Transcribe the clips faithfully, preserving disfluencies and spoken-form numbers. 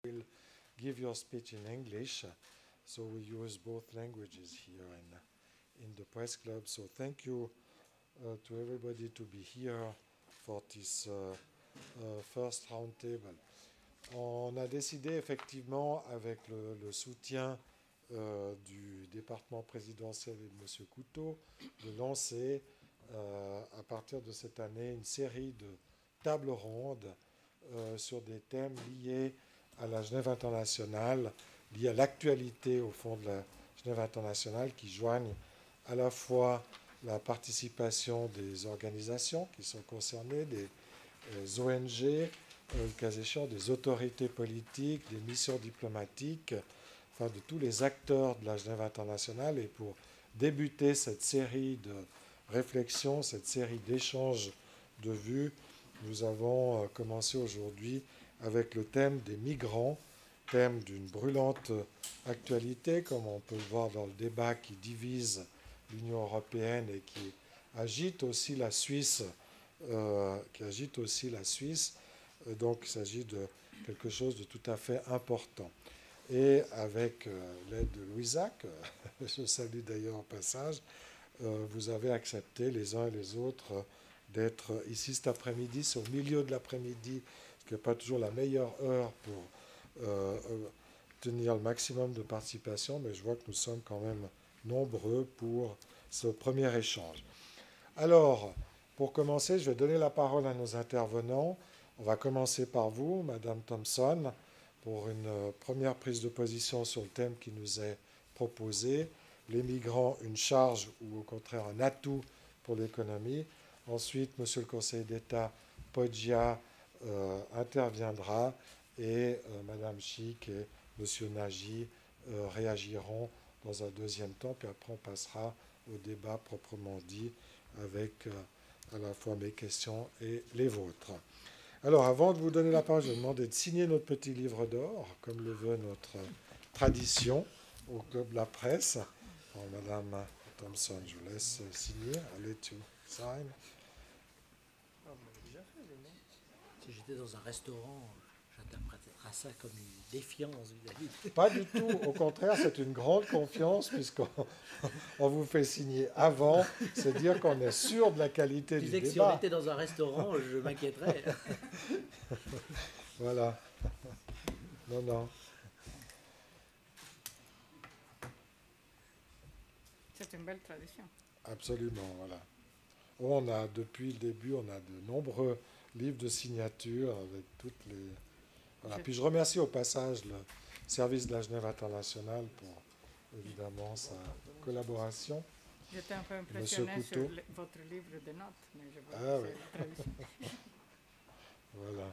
will give your speech in English, so we use both languages here in, in the press club. So thank you uh, to everybody to be here for this uh, uh, first round table. On a décidé effectivement, avec le, le soutien euh, du département présidentiel et de M. Couteau, de lancer euh, à partir de cette année une série de tables rondes euh, sur des thèmes liés à la Genève internationale, liés à l'actualité au fond de la Genève internationale, qui joignent à la fois la participation des organisations qui sont concernées, des euh, O N G, Euh, le cas échéant des autorités politiques, des missions diplomatiques, enfin de tous les acteurs de la Genève internationale. Et pour débuter cette série de réflexions, cette série d'échanges de vues, nous avons euh, commencé aujourd'hui avec le thème des migrants, thème d'une brûlante actualité, comme on peut le voir dans le débat qui divise l'Union européenne et qui agite aussi la Suisse, euh, qui agite aussi la Suisse. Donc il s'agit de quelque chose de tout à fait important. Et avec euh, l'aide de Louisa, que je salue d'ailleurs au passage, euh, vous avez accepté les uns et les autres euh, d'être ici cet après-midi. C'est au milieu de l'après-midi, ce qui n'est pas toujours la meilleure heure pour euh, tenir le maximum de participation, mais je vois que nous sommes quand même nombreux pour ce premier échange. Alors, pour commencer, je vais donner la parole à nos intervenants. On va commencer par vous, Madame Thompson, pour une première prise de position sur le thème qui nous est proposé. Les migrants, une charge ou au contraire un atout pour l'économie. Ensuite, Monsieur le conseiller d'État Poggia euh, interviendra et euh, Madame Chic et Monsieur Nagy euh, réagiront dans un deuxième temps. Puis après, on passera au débat proprement dit avec euh, à la fois mes questions et les vôtres. Alors, avant de vous donner la parole, je vais demander de signer notre petit livre d'or, comme le veut notre tradition au Club de la Presse. Alors, Madame Thompson, je vous laisse signer. Allez, tu sign. Si j'étais dans un restaurant, j'interpréterais ça comme une défiance vis-à-vis. Pas du tout. Au contraire, c'est une grande confiance puisqu'on on vous fait signer avant. C'est dire qu'on est sûr de la qualité du disais que débat. si on était dans un restaurant, je m'inquiéterais. Voilà. Non, non. C'est une belle tradition. Absolument, voilà. On a, depuis le début, on a de nombreux livres de signature avec toutes les... Voilà. Puis je remercie au passage le service de la Genève internationale pour, évidemment, sa collaboration. J'étais un peu impressionnée sur le, votre livre de notes, mais je vois ah, que oui. c'est la tradition. Voilà.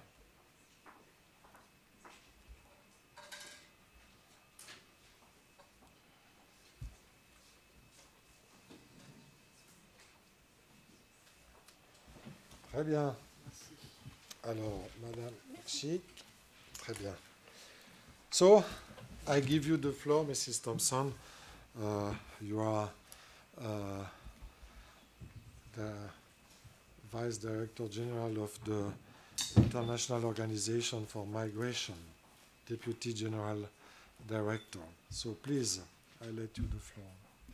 Très bien. Alors, Madame Chic, très bien. So, I give you the floor, Missus Thompson. Uh, you are uh, the Vice Director General of the International Organization for Migration, Deputy General Director. So, please, I let you the floor.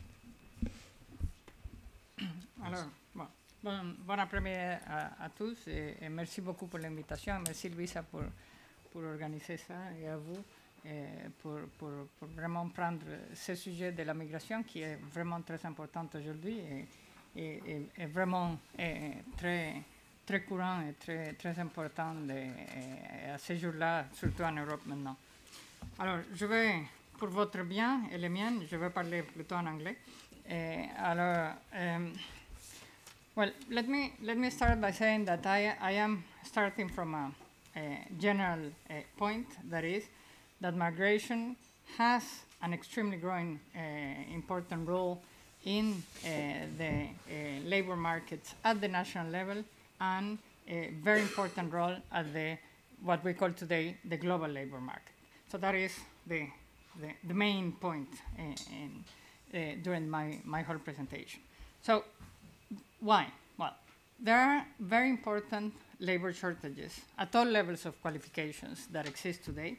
Alors, bon. Bon, bon après-midi à, à tous et, et merci beaucoup pour l'invitation. Merci Louisa pour, pour organiser ça et à vous et pour, pour, pour vraiment prendre ce sujet de la migration qui est vraiment très important aujourd'hui et, et, et, et vraiment et très, très courant et très, très important de, et à ce jour-là, surtout en Europe maintenant. Alors, je vais, pour votre bien et le mien, je vais parler plutôt en anglais. Et alors, um, Well, let me let me start by saying that I I am starting from a, a general uh, point, that is, that migration has an extremely growing uh, important role in uh, the uh, labor markets at the national level, and a very important role at the what we call today the global labor market. So that is the the, the main point in, in uh, during my my whole presentation. So. Why? Well, there are very important labor shortages at all levels of qualifications that exist today,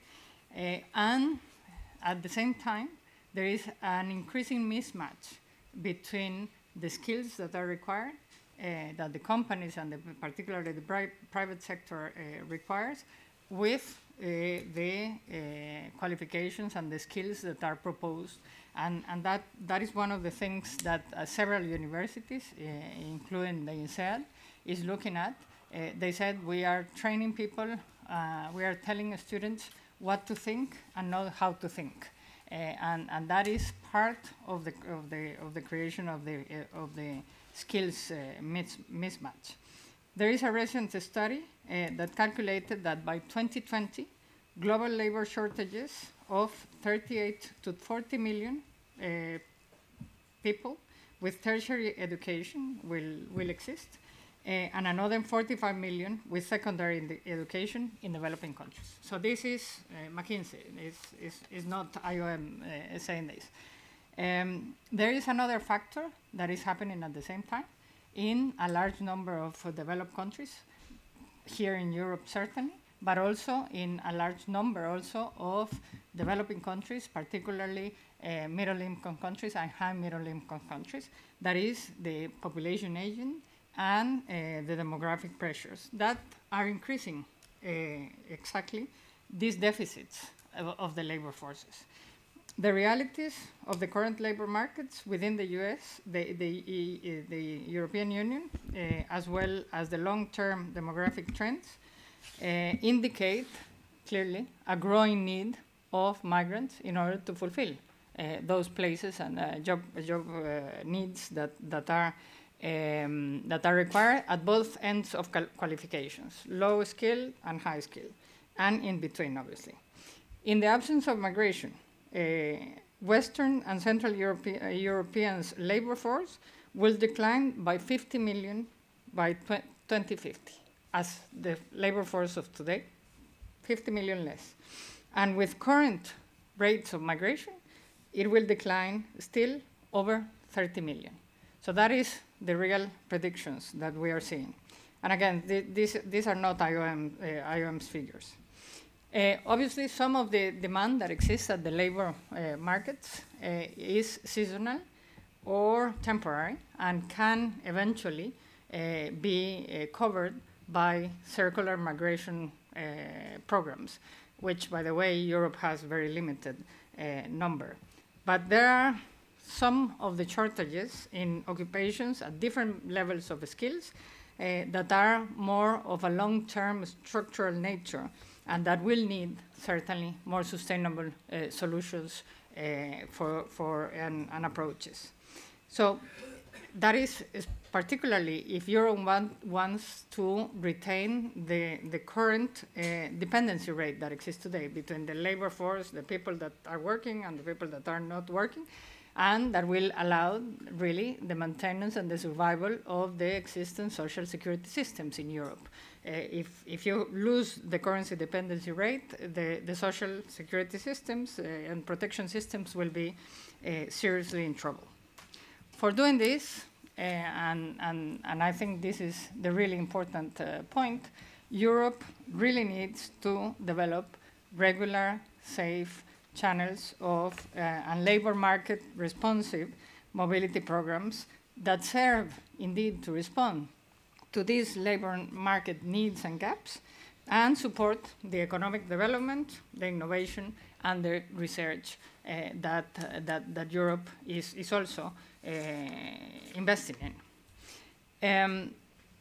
Uh, and at the same time, there is an increasing mismatch between the skills that are required, uh, that the companies and the, particularly the pri private sector uh, requires, with uh, the uh, qualifications and the skills that are proposed. And, and that, that is one of the things that uh, several universities, uh, including the INSEAD, is looking at. Uh, they said we are training people, uh, we are telling students what to think and not how to think. Uh, and, and that is part of the, of the, of the creation of the, uh, of the skills uh, mis mismatch. There is a recent study uh, that calculated that by twenty twenty, global labor shortages of thirty-eight to forty million uh, people with tertiary education will, will exist, uh, and another forty-five million with secondary education in developing countries. So this is uh, McKinsey, is, is, is not I O M uh, saying this. Um, there is another factor that is happening at the same time in a large number of uh, developed countries, here in Europe certainly, but also in a large number also of developing countries, particularly uh, middle-income countries and high middle-income countries. That is the population aging and uh, the demographic pressures that are increasing uh, exactly these deficits of, of the labor forces. The realities of the current labor markets within the U S, the, the, the European Union, uh, as well as the long-term demographic trends, uh, indicate clearly a growing need of migrants in order to fulfill uh, those places and uh, job, job uh, needs that, that, are, um, that are required at both ends of qualifications, low skill and high skill, and in between, obviously. In the absence of migration, Uh, Western and Central Europe uh, Europeans' labor force will decline by fifty million by twenty fifty, as the labor force of today, fifty million less. And with current rates of migration, it will decline still over thirty million. So that is the real predictions that we are seeing. And again, th these, these are not I O M, uh, I O M's figures. Uh, obviously, some of the demand that exists at the labor uh, markets uh, is seasonal or temporary and can eventually uh, be uh, covered by circular migration uh, programs, which, by the way, Europe has very limited uh, number. But there are some of the shortages in occupations at different levels of skills uh, that are more of a long-term structural nature, and that will need certainly more sustainable uh, solutions uh, for, for and, and approaches. So that is, is particularly if Europe want, wants to retain the, the current uh, dependency rate that exists today between the labor force, the people that are working and the people that are not working, and that will allow really the maintenance and the survival of the existing social security systems in Europe. Uh, if, if you lose the currency dependency rate, the, the social security systems uh, and protection systems will be uh, seriously in trouble. For doing this, uh, and, and, and I think this is the really important uh, point, Europe really needs to develop regular, safe channels of uh, and labor market responsive mobility programs that serve indeed to respond to these labor market needs and gaps and support the economic development, the innovation, and the research uh, that, uh, that, that Europe is, is also uh, investing in. Um,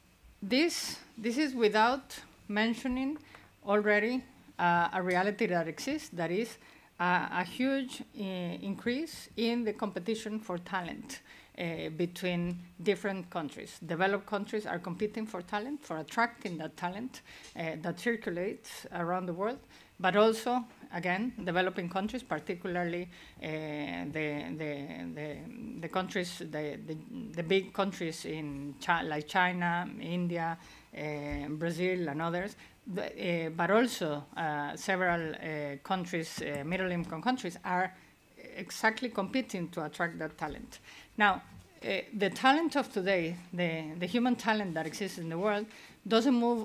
this, this is without mentioning already uh, a reality that exists, that is uh, a huge uh, increase in the competition for talent Uh, between different countries. Developed countries are competing for talent, for attracting that talent uh, that circulates around the world, but also, again, developing countries, particularly uh, the, the, the, the countries, the, the, the big countries in Chi like China, India, uh, Brazil, and others, the, uh, but also uh, several uh, countries, uh, middle-income countries, are exactly competing to attract that talent. Now, uh, the talent of today, the, the human talent that exists in the world, doesn't move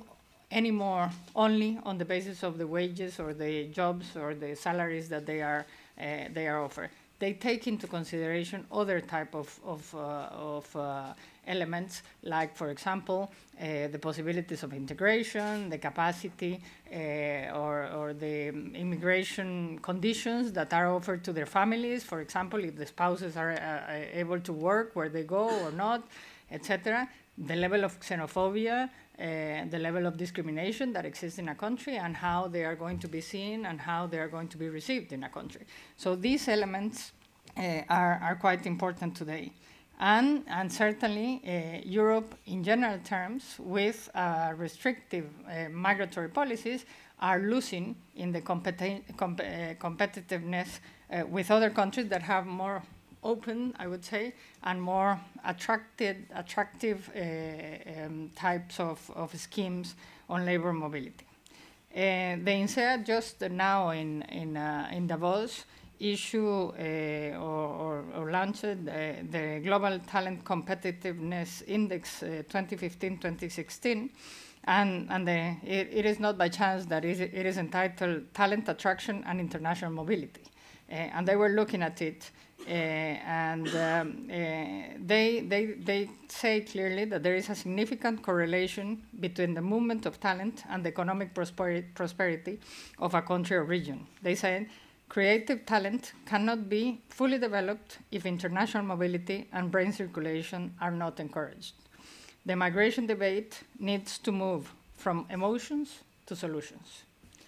anymore only on the basis of the wages or the jobs or the salaries that they are uh, they are offered. They take into consideration other type of of, uh, of uh, elements, like, for example, uh, the possibilities of integration, the capacity, uh, or, or the immigration conditions that are offered to their families. For example, if the spouses are uh, able to work where they go or not, et cetera. The level of xenophobia, uh, the level of discrimination that exists in a country, and how they are going to be seen and how they are going to be received in a country. So these elements uh, are, are quite important today. And, and certainly uh, Europe, in general terms, with uh, restrictive uh, migratory policies, are losing in the competi comp uh, competitiveness uh, with other countries that have more open, I would say, and more attracted, attractive uh, um, types of, of schemes on labor mobility. Uh, the INSEAD just now in, in, uh, in Davos issue uh, or, or, or launched uh, the Global Talent Competitiveness Index uh, twenty fifteen twenty sixteen, and, and the, it, it is not by chance that it, it is entitled Talent Attraction and International Mobility. Uh, and they were looking at it, uh, and um, uh, they, they, they say clearly that there is a significant correlation between the movement of talent and the economic prosperi prosperity of a country or region. They say creative talent cannot be fully developed if international mobility and brain circulation are not encouraged. The migration debate needs to move from emotions to solutions.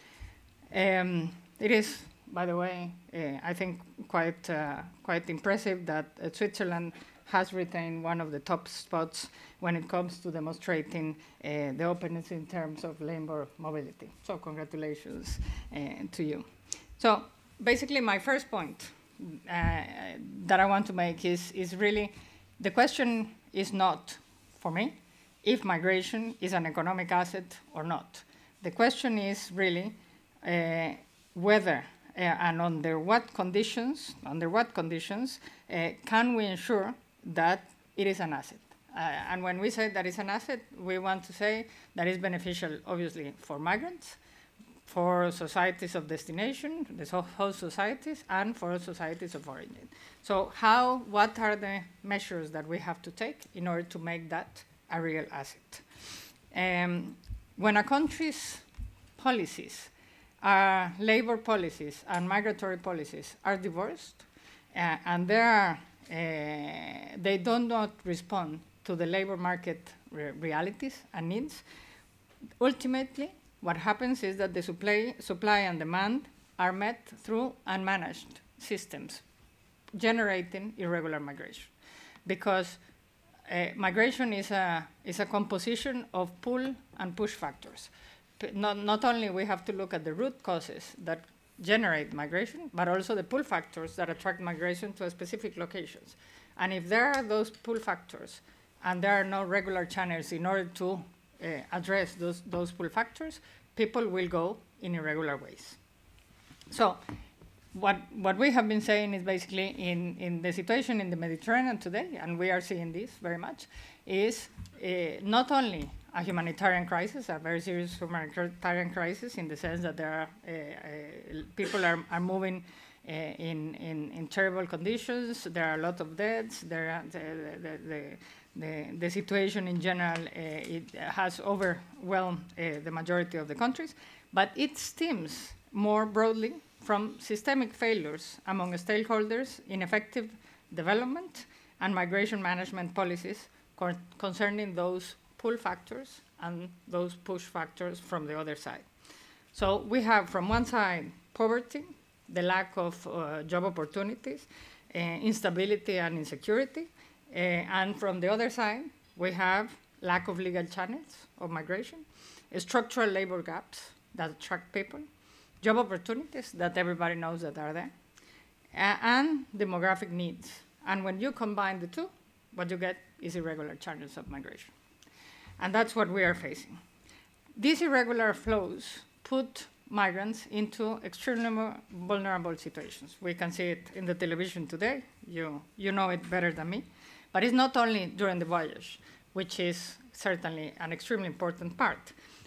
Um, it is, by the way, uh, I think quite, uh, quite impressive that uh, Switzerland has retained one of the top spots when it comes to demonstrating uh, the openness in terms of labor mobility. So congratulations uh, to you. So basically my first point uh, that I want to make is, is really, the question is not, for me, if migration is an economic asset or not. The question is really uh, whether uh, and under what conditions, under what conditions uh, can we ensure that it is an asset. Uh, and when we say that it's an asset, we want to say that it's beneficial, obviously, for migrants, for societies of destination, the host societies, and for societies of origin. So how, what are the measures that we have to take in order to make that a real asset? Um, when a country's policies, uh, labor policies and migratory policies are divorced, uh, and they, are, uh, they do not respond to the labor market re realities and needs, ultimately, what happens is that the supply, supply and demand are met through unmanaged systems, generating irregular migration. Because uh, migration is a, is a composition of pull and push factors. P not, not only we have to look at the root causes that generate migration, but also the pull factors that attract migration to specific locations. And if there are those pull factors and there are no regular channels in order to Uh, address those, those pull factors, people will go in irregular ways. So what, what we have been saying is basically in, in the situation in the Mediterranean today, and we are seeing this very much, is uh, not only a humanitarian crisis, a very serious humanitarian crisis in the sense that there are, uh, uh, people are, are moving uh, in, in, in terrible conditions, there are a lot of deaths, there are the, the, the, The, the situation in general, uh, it has overwhelmed uh, the majority of the countries, but it stems more broadly from systemic failures among stakeholders in effective development and migration management policies con concerning those pull factors and those push factors from the other side. So we have from one side poverty, the lack of uh, job opportunities, uh, instability and insecurity, Uh, and from the other side, we have lack of legal channels of migration, uh, structural labor gaps that attract people, job opportunities that everybody knows that are there, uh, and demographic needs. And when you combine the two, what you get is irregular channels of migration. And that's what we are facing. These irregular flows put migrants into extremely vulnerable situations. We can see it in the television today. You, you know it better than me. But it's not only during the voyage, which is certainly an extremely important part.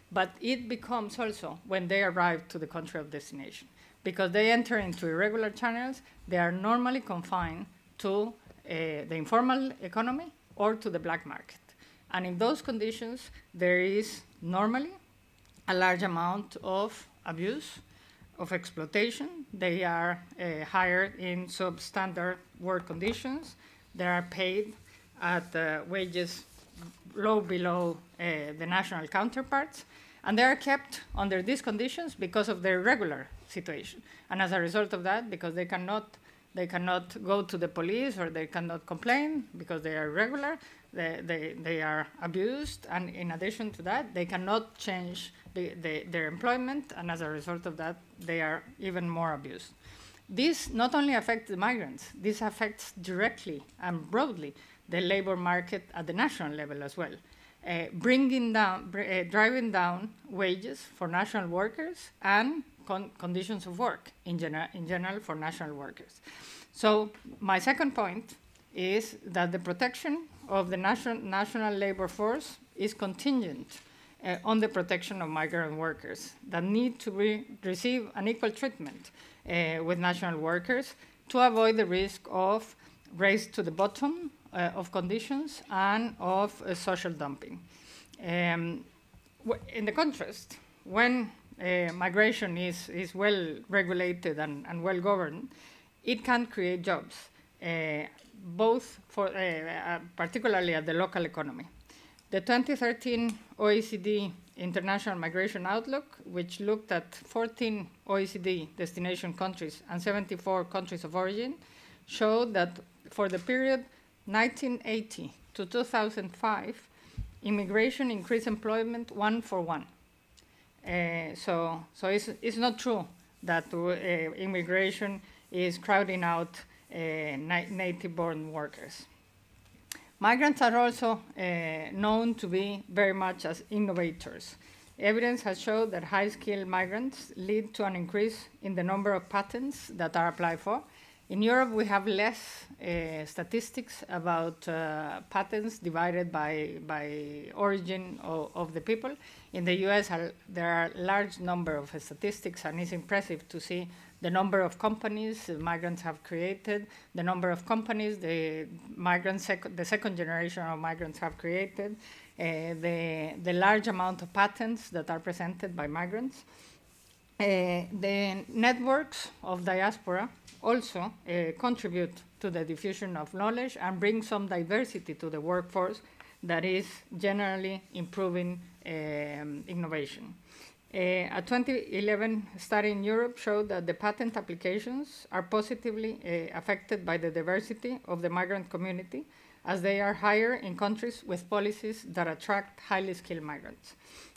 but it becomes also when they arrive to the country of destination. Because they enter into irregular channels, they are normally confined to uh, the informal economy or to the black market. And in those conditions, there is normally a large amount of abuse, of exploitation. They are uh, hired in substandard work conditions. They are paid at uh, wages low below uh, the national counterparts. And they are kept under these conditions because of their irregular situation. And as a result of that, because they cannot, they cannot go to the police or they cannot complain because they are irregular, they, they, they are abused. And in addition to that, they cannot change the, the, their employment. And as a result of that, they are even more abused. This not only affects the migrants, this affects directly and broadly the labor market at the national level as well. Uh, bringing down, br uh, driving down wages for national workers and con conditions of work in, gener in general for national workers. So my second point is that the protection of the nation national labor force is contingent uh, on the protection of migrant workers that need to re receive an equal treatment uh, with national workers to avoid the risk of race to the bottom Uh, of conditions and of uh, social dumping. Um, in the contrast, when uh, migration is, is well regulated and, and well governed, it can create jobs, uh, both for, uh, uh, particularly at the local economy. The twenty thirteen O E C D International Migration Outlook, which looked at fourteen O E C D destination countries and seventy-four countries of origin, showed that for the period nineteen eighty to two thousand five, immigration increased employment one for one. Uh, so so it's, it's not true that uh, immigration is crowding out uh, na native-born workers. Migrants are also uh, known to be very much as innovators. Evidence has shown that high-skilled migrants lead to an increase in the number of patents that are applied for. In Europe, we have less uh, statistics about uh, patents divided by, by origin of, of the people. In the U S, are, there are a large number of statistics, and it's impressive to see the number of companies uh, migrants have created, the number of companies the migrants, sec the second generation of migrants have created, uh, the, the large amount of patents that are presented by migrants. Uh, the networks of diaspora also uh, contribute to the diffusion of knowledge and bring some diversity to the workforce that is generally improving um, innovation. Uh, a twenty eleven study in Europe showed that the patent applications are positively uh, affected by the diversity of the migrant community, as they are higher in countries with policies that attract highly skilled migrants.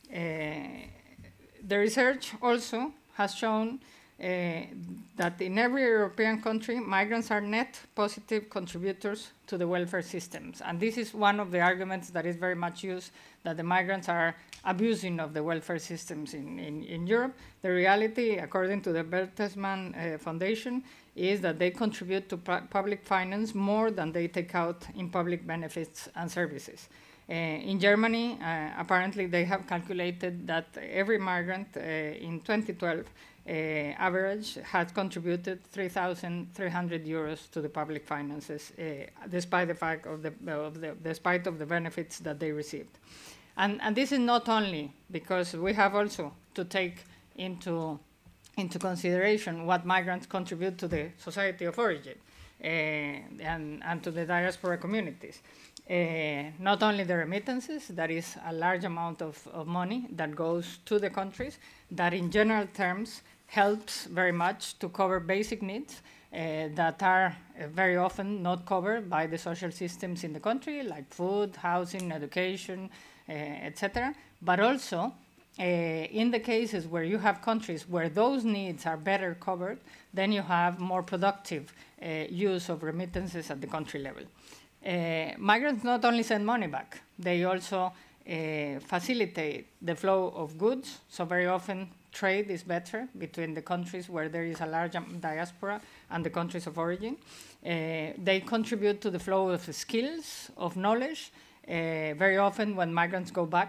Uh, the research also has shown uh, that in every European country, migrants are net positive contributors to the welfare systems. And this is one of the arguments that is very much used, that the migrants are abusing of the welfare systems in, in, in Europe. The reality, according to the Bertelsmann uh, Foundation, is that they contribute to pu public finance more than they take out in public benefits and services. Uh, in Germany, uh, apparently they have calculated that every migrant uh, in twenty twelve uh, average has contributed three thousand three hundred euros to the public finances, uh, despite the fact of the, of the despite of the benefits that they received. And, and this is not only because we have also to take into into consideration what migrants contribute to the society of origin uh, and, and to the diaspora communities. Uh, not only the remittances, that is a large amount of, of money that goes to the countries, that in general terms helps very much to cover basic needs uh, that are uh, very often not covered by the social systems in the country, like food, housing, education, uh, et cetera. But also, uh, in the cases where you have countries where those needs are better covered, then you have more productive uh, use of remittances at the country level. Uh, migrants not only send money back, they also uh, facilitate the flow of goods. So very often trade is better between the countries where there is a large diaspora and the countries of origin. Uh, they contribute to the flow of skills, of knowledge. Uh, very often when migrants go back, uh,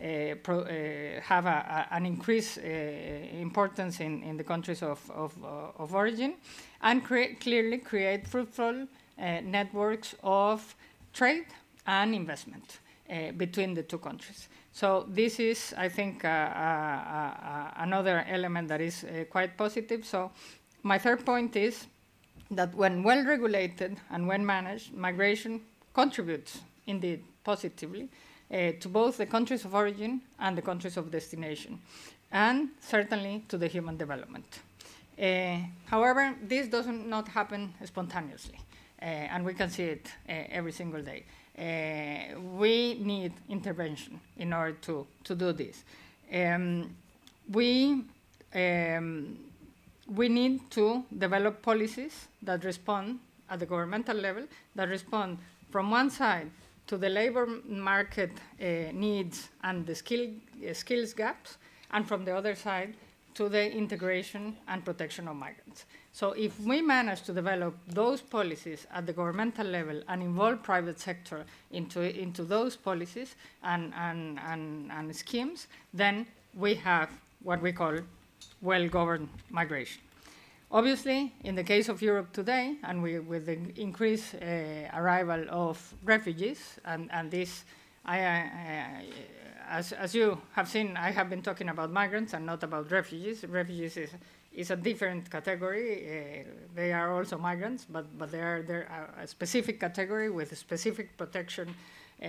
uh, pro, uh, have a, a, an increased uh, importance in, in the countries of, of, uh, of origin, and cre clearly create fruitful uh, networks of trade and investment uh, between the two countries. So this is, I think, uh, uh, uh, another element that is uh, quite positive. So my third point is that when well regulated and when managed, migration contributes indeed positively uh, to both the countries of origin and the countries of destination, and certainly to the human development. Uh, however, this does not happen spontaneously, uh, and we can see it uh, every single day. Uh, we need intervention in order to, to do this. Um, we, um, we need to develop policies that respond at the governmental level, that respond from one side to the labor market uh, needs and the skill, uh, skills gaps, and from the other side to the integration and protection of migrants. So if we manage to develop those policies at the governmental level and involve private sector into, into those policies and, and, and, and schemes, then we have what we call well-governed migration. Obviously, in the case of Europe today, and we, with the increased uh, arrival of refugees, and, and this, I, uh, as, as you have seen, I have been talking about migrants and not about refugees. Refugees is, is a different category. Uh, they are also migrants, but, but they are they're a specific category with a specific protection uh,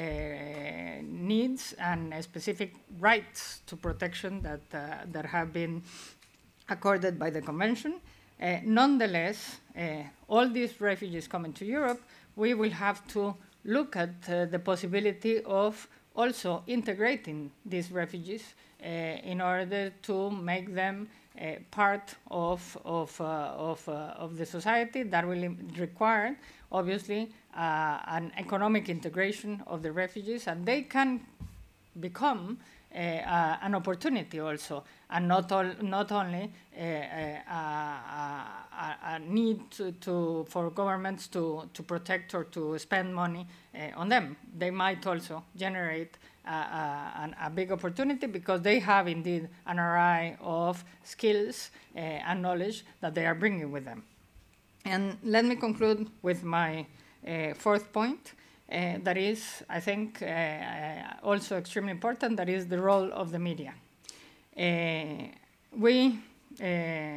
needs and a specific rights to protection that, uh, that have been accorded by the Convention. Uh, nonetheless, uh, all these refugees coming to Europe, we will have to look at uh, the possibility of also integrating these refugees uh, in order to make them uh, part of, of, uh, of, uh, of the society. That will require, obviously, uh, an economic integration of the refugees, and they can become uh, uh, an opportunity also, and not, all, not only uh, uh, uh, a need to, to, for governments to, to protect or to spend money uh, on them. They might also generate uh, uh, an, a big opportunity because they have indeed an array of skills uh, and knowledge that they are bringing with them. And let me conclude with my uh, fourth point. Uh, that is, I think, uh, uh, also extremely important, that is the role of the media. Uh, we, uh,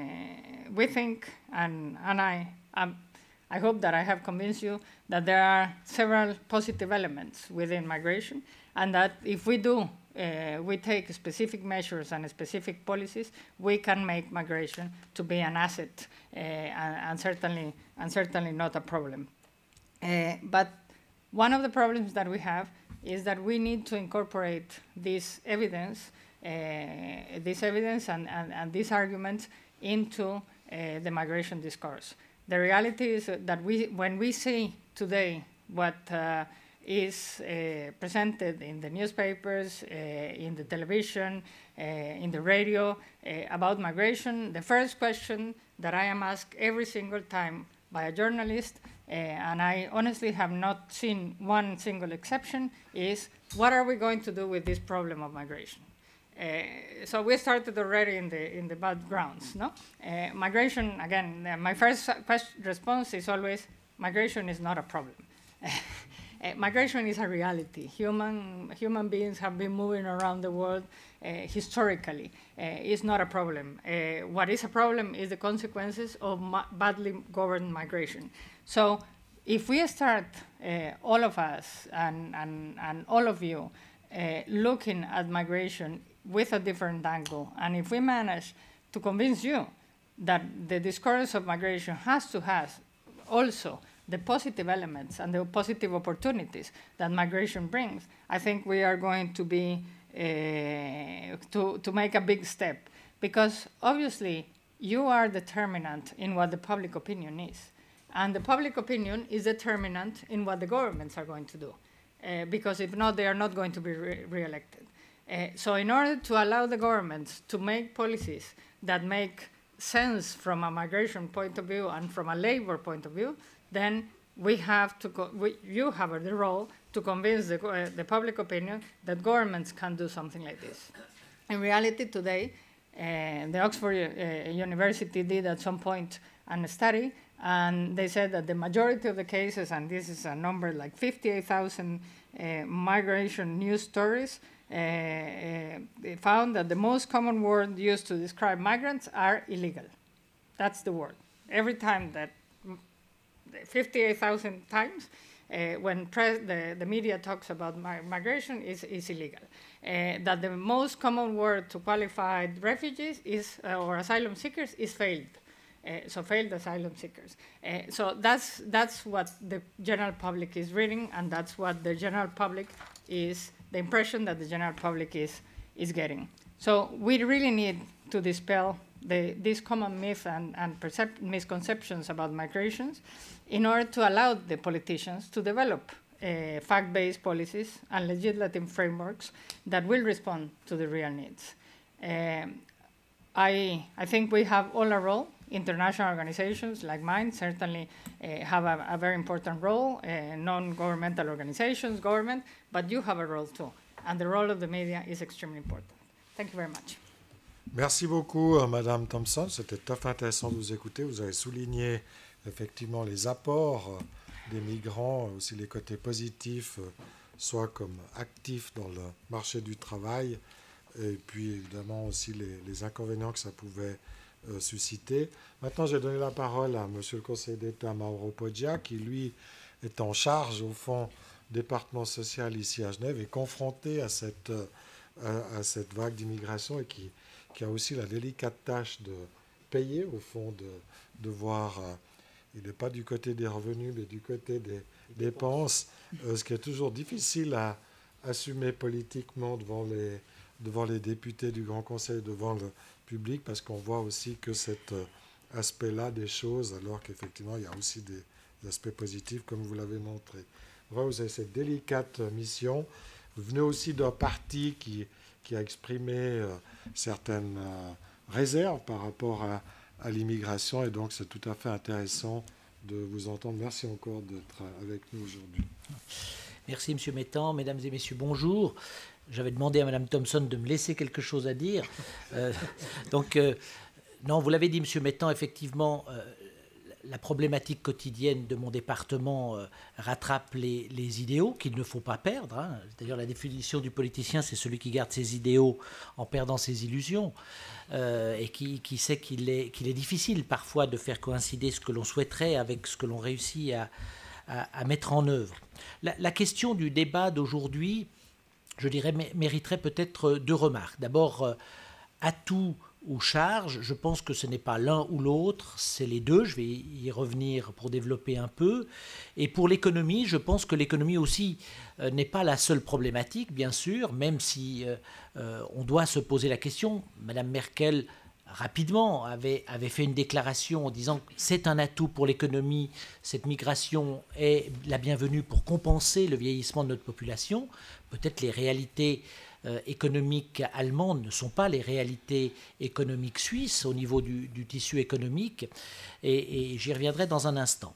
we think, and, and I, um, I hope that I have convinced you that there are several positive elements within migration, and that if we do, uh, we take specific measures and specific policies, we can make migration to be an asset uh, and, and, certainly, and certainly not a problem. Uh, but one of the problems that we have is that we need to incorporate this evidence, uh, this evidence and, and, and these arguments into uh, the migration discourse. The reality is that we, when we see today what uh, is uh, presented in the newspapers, uh, in the television, uh, in the radio uh, about migration, the first question that I am asked every single time by a journalist, uh, and I honestly have not seen one single exception, is what are we going to do with this problem of migration? Uh, so we started already in the in the bad grounds, no? Uh, migration, again, uh, my first response is always, migration is not a problem. Uh, migration is a reality. Human, human beings have been moving around the world uh, historically. Uh, it's not a problem. Uh, what is a problem is the consequences of badly governed migration. So if we start, uh, all of us and, and, and all of you, uh, looking at migration with a different angle, and if we manage to convince you that the discourse of migration has to have also the positive elements and the positive opportunities that migration brings, I think we are going to be, uh, to, to make a big step. Because obviously, you are determinant in what the public opinion is. And the public opinion is determinant in what the governments are going to do. Uh, because if not, they are not going to be re re-elected. Uh, so in order to allow the governments to make policies that make sense from a migration point of view and from a labor point of view, then we have to, co we, you have the role to convince the, uh, the public opinion that governments can do something like this. In reality today, uh, the Oxford uh, University did at some point a study, and they said that the majority of the cases, and this is a number like fifty-eight thousand uh, migration news stories, uh, uh, they found that the most common word used to describe migrants are illegal. That's the word. Every time that, fifty-eight thousand times, uh, when press, the, the media talks about mi migration is, is illegal. Uh, that the most common word to qualified refugees is, uh, or asylum seekers is failed. Uh, so failed asylum seekers. Uh, so that's, that's what the general public is reading, and that's what the general public is, the impression that the general public is, is getting. So we really need to dispel the, these common myths and, and misconceptions about migrations in order to allow the politicians to develop uh, fact-based policies and legislative frameworks that will respond to the real needs. Um, I, I think we have all a role. International organizations like mine certainly uh, have a, a very important role, uh, non-governmental organizations, government, but you have a role too. And the role of the media is extremely important. Thank you very much. Merci beaucoup, euh, Madame Thompson. C'était tout à fait intéressant de vous écouter. Vous avez souligné effectivement les apports euh, des migrants, aussi les côtés positifs, euh, soit comme actifs dans le marché du travail, et puis évidemment aussi les, les inconvénients que ça pouvait euh, susciter. Maintenant, j'ai donné la parole à Monsieur le conseiller d'État Mauro Poggia, qui lui est en charge au fond département social ici à Genève et confronté à cette, euh, à, à cette vague d'immigration et qui qui a aussi la délicate tâche de payer, au fond, de, de voir, euh, il n'est pas du côté des revenus, mais du côté des dépenses, euh, ce qui est toujours difficile à assumer politiquement devant les, devant les députés du Grand Conseil, devant le public, parce qu'on voit aussi que cet euh, aspect-là des choses, alors qu'effectivement, il y a aussi des, des aspects positifs, comme vous l'avez montré. Voilà, vous avez cette délicate mission. Vous venez aussi d'un parti qui... qui a exprimé euh, certaines euh, réserves par rapport à, à l'immigration. Et donc, c'est tout à fait intéressant de vous entendre. Merci encore d'être avec nous aujourd'hui. Merci, M. Mettan. Mesdames et messieurs, bonjour. J'avais demandé à Mme Thompson de me laisser quelque chose à dire. Euh, donc, euh, non, vous l'avez dit, M. Mettan, effectivement, euh, la problématique quotidienne de mon département euh, rattrape les, les idéaux qu'il ne faut pas perdre. Hein. D'ailleurs, la définition du politicien, c'est celui qui garde ses idéaux en perdant ses illusions euh, et qui, qui sait qu'il est, qu'il est difficile parfois de faire coïncider ce que l'on souhaiterait avec ce que l'on réussit à, à, à mettre en œuvre. La, la question du débat d'aujourd'hui, je dirais, mériterait peut-être deux remarques. D'abord, euh, atout ou charge, je pense que ce n'est pas l'un ou l'autre, c'est les deux, je vais y revenir pour développer un peu. Et pour l'économie, je pense que l'économie aussi euh, n'est pas la seule problématique, bien sûr, même si euh, euh, on doit se poser la question. Madame Merkel, rapidement, avait, avait fait une déclaration en disant que c'est un atout pour l'économie, cette migration est la bienvenue pour compenser le vieillissement de notre population. Peut-être les réalités Euh, économiques allemandes ne sont pas les réalités économiques suisses au niveau du, du tissu économique, et, et j'y reviendrai dans un instant.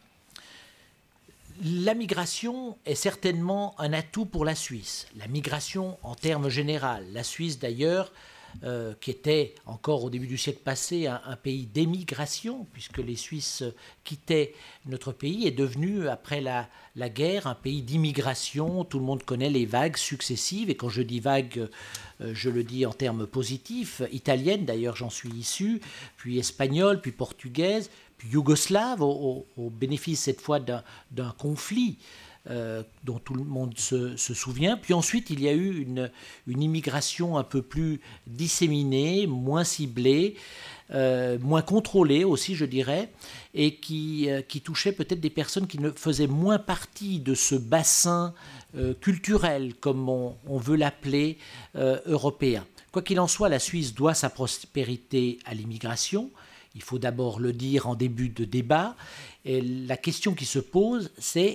La migration est certainement un atout pour la Suisse. La migration en termes généraux. La Suisse d'ailleurs, euh, qui était encore au début du siècle passé un, un pays d'émigration, puisque les Suisses quittaient notre pays, est devenu, après la, la guerre, un pays d'immigration. Tout le monde connaît les vagues successives, et quand je dis vagues, euh, je le dis en termes positifs. Italienne, d'ailleurs, j'en suis issu, puis espagnole, puis portugaise, puis yougoslave, au, au, au bénéfice cette fois d'un, d'un conflit Euh, dont tout le monde se, se souvient. Puis ensuite, il y a eu une, une immigration un peu plus disséminée, moins ciblée, euh, moins contrôlée aussi, je dirais, et qui, euh, qui touchait peut-être des personnes qui ne faisaient moins partie de ce bassin euh, culturel, comme on, on veut l'appeler, euh, européen. Quoi qu'il en soit, la Suisse doit sa prospérité à l'immigration. Il faut d'abord le dire en début de débat. Et la question qui se pose, c'est: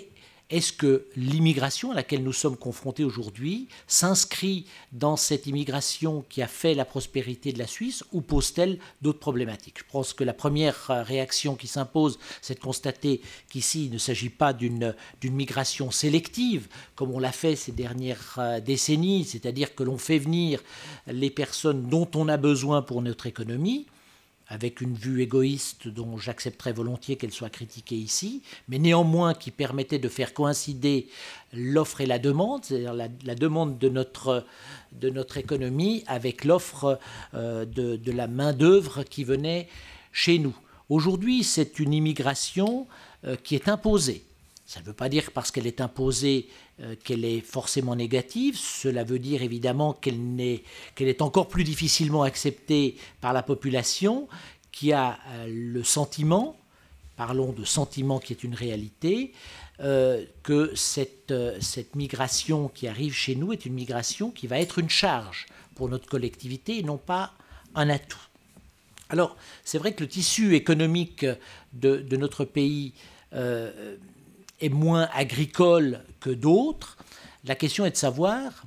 est-ce que l'immigration à laquelle nous sommes confrontés aujourd'hui s'inscrit dans cette immigration qui a fait la prospérité de la Suisse ou pose-t-elle d'autres problématiques? Je pense que la première réaction qui s'impose, c'est de constater qu'ici, il ne s'agit pas d'une d'une migration sélective, comme on l'a fait ces dernières décennies, c'est-à-dire que l'on fait venir les personnes dont on a besoin pour notre économie, avec une vue égoïste dont j'accepterais volontiers qu'elle soit critiquée ici, mais néanmoins qui permettait de faire coïncider l'offre et la demande, c'est-à-dire la, la demande de notre, de notre économie avec l'offre euh, de, de la main-d'œuvre qui venait chez nous. Aujourd'hui, c'est une immigration euh, qui est imposée. Ça ne veut pas dire parce qu'elle est imposée euh, qu'elle est forcément négative. Cela veut dire évidemment qu'elle n'est, qu'elle est encore plus difficilement acceptée par la population qui a euh, le sentiment, parlons de sentiment qui est une réalité, euh, que cette, euh, cette migration qui arrive chez nous est une migration qui va être une charge pour notre collectivité et non pas un atout. Alors, c'est vrai que le tissu économique de, de notre pays euh, est moins agricole que d'autres. La question est de savoir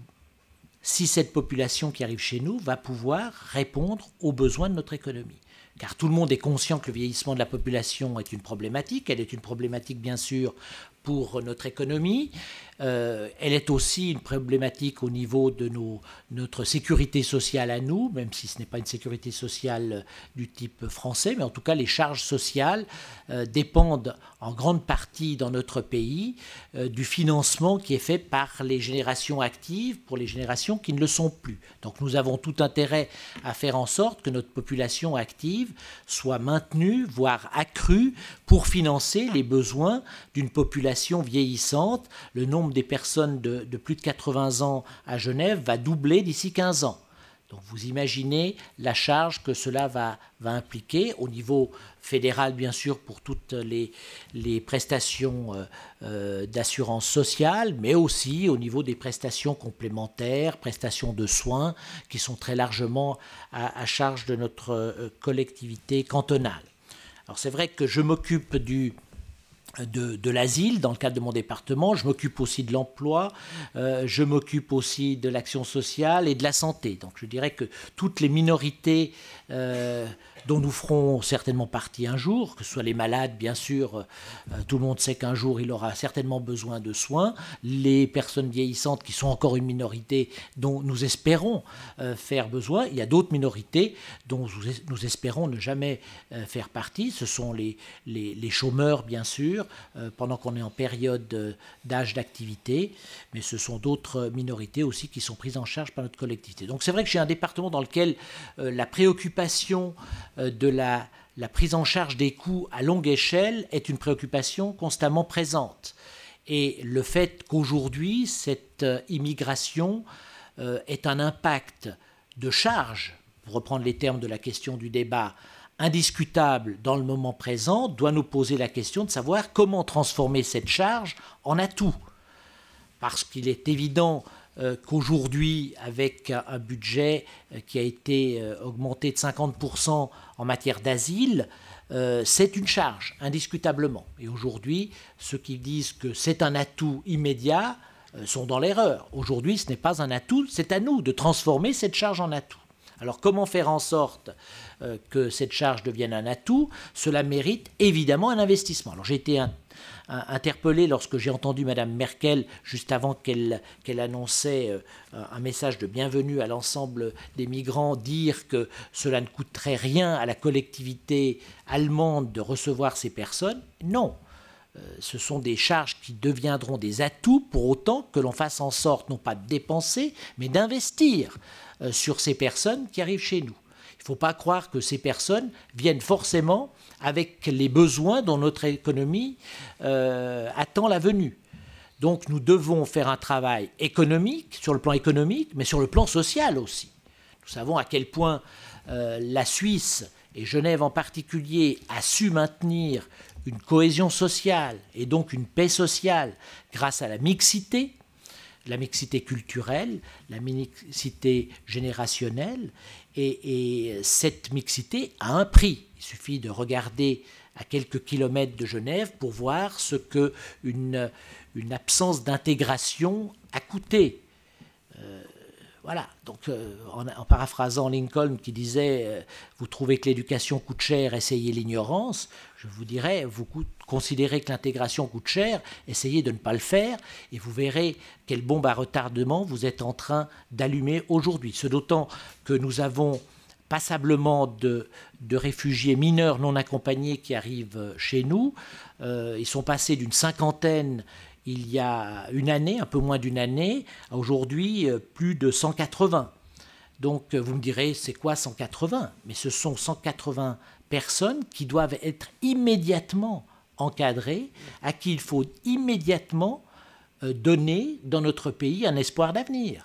si cette population qui arrive chez nous va pouvoir répondre aux besoins de notre économie. Car tout le monde est conscient que le vieillissement de la population est une problématique. Elle est une problématique, bien sûr, pour notre économie. Euh, elle est aussi une problématique au niveau de nos, notre sécurité sociale à nous, même si ce n'est pas une sécurité sociale du type français, mais en tout cas les charges sociales euh, dépendent en grande partie dans notre pays euh, du financement qui est fait par les générations actives pour les générations qui ne le sont plus. Donc nous avons tout intérêt à faire en sorte que notre population active soit maintenue, voire accrue, pour financer les besoins d'une population vieillissante. Le nombre des personnes de, de plus de quatre-vingts ans à Genève va doubler d'ici quinze ans. Donc vous imaginez la charge que cela va, va impliquer au niveau fédéral, bien sûr, pour toutes les, les prestations euh, euh, d'assurance sociale, mais aussi au niveau des prestations complémentaires, prestations de soins, qui sont très largement à, à charge de notre euh, collectivité cantonale. Alors c'est vrai que je m'occupe du... de, de l'asile dans le cadre de mon département, je m'occupe aussi de l'emploi, euh, je m'occupe aussi de l'action sociale et de la santé. Donc je dirais que toutes les minorités euh, dont nous ferons certainement partie un jour, que ce soit les malades, bien sûr, euh, tout le monde sait qu'un jour il aura certainement besoin de soins, les personnes vieillissantes qui sont encore une minorité dont nous espérons euh, faire besoin, il y a d'autres minorités dont nous espérons ne jamais euh, faire partie, ce sont les, les, les chômeurs, bien sûr, euh, pendant qu'on est en période euh, d'âge d'activité, mais ce sont d'autres minorités aussi qui sont prises en charge par notre collectivité. Donc c'est vrai que j'ai un département dans lequel euh, la préoccupation de la, la prise en charge des coûts à longue échelle est une préoccupation constamment présente. Et le fait qu'aujourd'hui, cette immigration euh, ait un impact de charge, pour reprendre les termes de la question du débat, indiscutable dans le moment présent, doit nous poser la question de savoir comment transformer cette charge en atout. Parce qu'il est évident Euh, qu'aujourd'hui, avec un budget euh, qui a été euh, augmenté de cinquante pour cent en matière d'asile, euh, c'est une charge, indiscutablement. Et aujourd'hui, ceux qui disent que c'est un atout immédiat euh, sont dans l'erreur. Aujourd'hui, ce n'est pas un atout, c'est à nous de transformer cette charge en atout. Alors comment faire en sorte euh, que cette charge devienne un atout? Cela mérite évidemment un investissement. Alors j'ai été un interpellé lorsque j'ai entendu Mme Merkel, juste avant qu'elle qu'elle annonçait un message de bienvenue à l'ensemble des migrants, dire que cela ne coûterait rien à la collectivité allemande de recevoir ces personnes. Non, ce sont des charges qui deviendront des atouts pour autant que l'on fasse en sorte, non pas de dépenser, mais d'investir sur ces personnes qui arrivent chez nous. Il ne faut pas croire que ces personnes viennent forcément avec les besoins dont notre économie euh, attend la venue. Donc nous devons faire un travail économique, sur le plan économique, mais sur le plan social aussi. Nous savons à quel point euh, la Suisse, et Genève en particulier, a su maintenir une cohésion sociale et donc une paix sociale grâce à la mixité, la mixité culturelle, la mixité générationnelle, et, et cette mixité a un prix. Il suffit de regarder à quelques kilomètres de Genève, pour voir ce qu'une une absence d'intégration a coûté. Euh, Voilà, donc euh, en, en paraphrasant Lincoln qui disait euh, « Vous trouvez que l'éducation coûte cher, essayez l'ignorance », je vous dirais « Vous coûte, considérez que l'intégration coûte cher, essayez de ne pas le faire, et vous verrez quelle bombe à retardement vous êtes en train d'allumer aujourd'hui. » Ce d'autant que nous avons passablement de, de réfugiés mineurs non accompagnés qui arrivent chez nous. Euh, ils sont passés d'une cinquantaine il y a une année, un peu moins d'une année, à aujourd'hui plus de cent quatre-vingts. Donc vous me direz, c'est quoi cent quatre-vingts? Mais ce sont cent quatre-vingts personnes qui doivent être immédiatement encadrées, à qui il faut immédiatement donner dans notre pays un espoir d'avenir.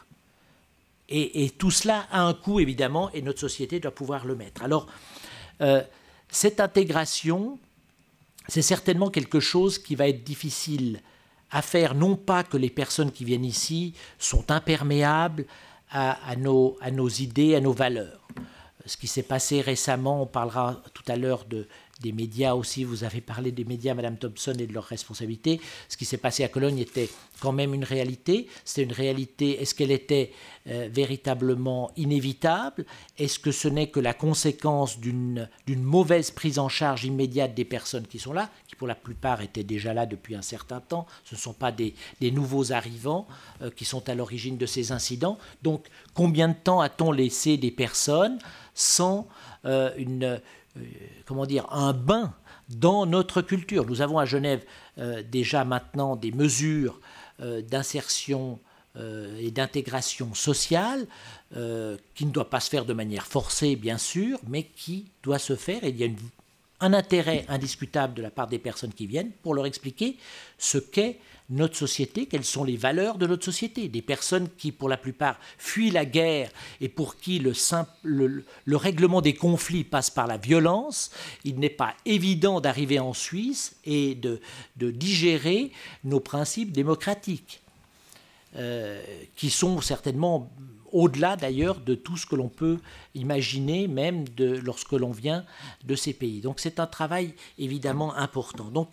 Et, et tout cela a un coût, évidemment, et notre société doit pouvoir le mettre. Alors, euh, cette intégration, c'est certainement quelque chose qui va être difficile à faire, non pas que les personnes qui viennent ici sont imperméables à, à, nos, à nos idées, à nos valeurs. Ce qui s'est passé récemment, on parlera tout à l'heure de, des médias aussi, vous avez parlé des médias, Madame Thompson, et de leurs responsabilités. Ce qui s'est passé à Cologne était quand même une réalité. C'était une réalité, est-ce qu'elle était euh, véritablement inévitable? Est-ce que ce n'est que la conséquence d'une d'une mauvaise prise en charge immédiate des personnes qui sont là, qui pour la plupart étaient déjà là depuis un certain temps? Ce ne sont pas des, des nouveaux arrivants euh, qui sont à l'origine de ces incidents. Donc, combien de temps a-t-on laissé des personnes sans euh, une, euh, comment dire, un bain dans notre culture? Nous avons à Genève euh, déjà maintenant des mesures euh, d'insertion euh, et d'intégration sociale euh, qui ne doit pas se faire de manière forcée, bien sûr, mais qui doit se faire. Et il y a une, un intérêt indiscutable de la part des personnes qui viennent pour leur expliquer ce qu'est notre société, quelles sont les valeurs de notre société. Des personnes qui, pour la plupart, fuient la guerre et pour qui le, simple, le, le règlement des conflits passe par la violence. Il n'est pas évident d'arriver en Suisse et de, de digérer nos principes démocratiques, euh, qui sont certainement au-delà d'ailleurs de tout ce que l'on peut imaginer, même de, lorsque l'on vient de ces pays. Donc c'est un travail évidemment important. Donc,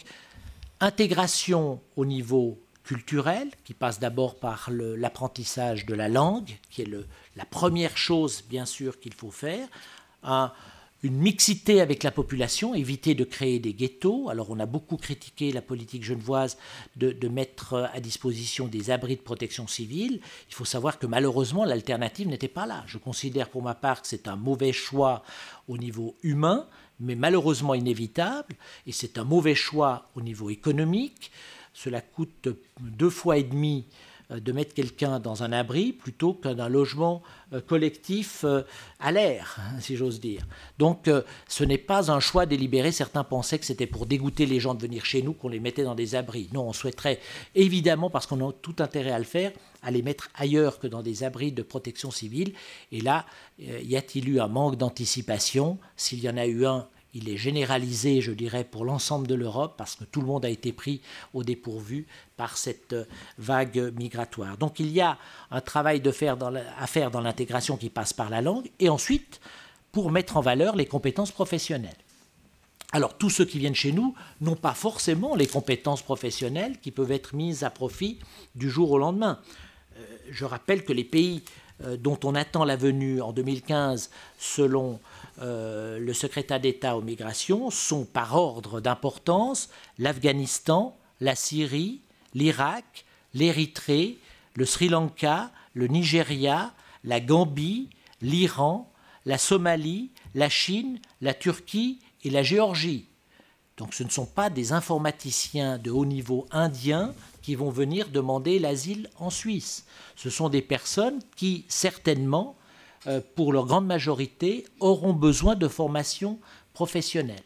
intégration au niveau culturel, qui passe d'abord par l'apprentissage de la langue, qui est le, la première chose, bien sûr, qu'il faut faire. Un, une mixité avec la population, éviter de créer des ghettos. Alors, on a beaucoup critiqué la politique genevoise de, de mettre à disposition des abris de protection civile. Il faut savoir que, malheureusement, l'alternative n'était pas là. Je considère, pour ma part, que c'est un mauvais choix au niveau humain, mais malheureusement inévitable, et c'est un mauvais choix au niveau économique. Cela coûte deux fois et demi de mettre quelqu'un dans un abri plutôt qu'un logement collectif à l'air, si j'ose dire. Donc ce n'est pas un choix délibéré. Certains pensaient que c'était pour dégoûter les gens de venir chez nous qu'on les mettait dans des abris. Non, on souhaiterait évidemment, parce qu'on a tout intérêt à le faire, à les mettre ailleurs que dans des abris de protection civile. Et là, y a-t-il eu un manque d'anticipation? S'il y en a eu un, il est généralisé, je dirais, pour l'ensemble de l'Europe, parce que tout le monde a été pris au dépourvu par cette vague migratoire. Donc il y a un travail de faire dans la, à faire dans l'intégration qui passe par la langue, et ensuite, pour mettre en valeur les compétences professionnelles. Alors, tous ceux qui viennent chez nous n'ont pas forcément les compétences professionnelles qui peuvent être mises à profit du jour au lendemain. Euh, je rappelle que les pays euh, dont on attend la venue en deux mille quinze, selon euh, le secrétaire d'État aux migrations, sont par ordre d'importance l'Afghanistan, la Syrie, l'Irak, l'Érythrée, le Sri Lanka, le Nigeria, la Gambie, l'Iran, la Somalie, la Chine, la Turquie et la Géorgie. Donc ce ne sont pas des informaticiens de haut niveau indiens qui vont venir demander l'asile en Suisse. Ce sont des personnes qui, certainement, euh, pour leur grande majorité, auront besoin de formation professionnelle,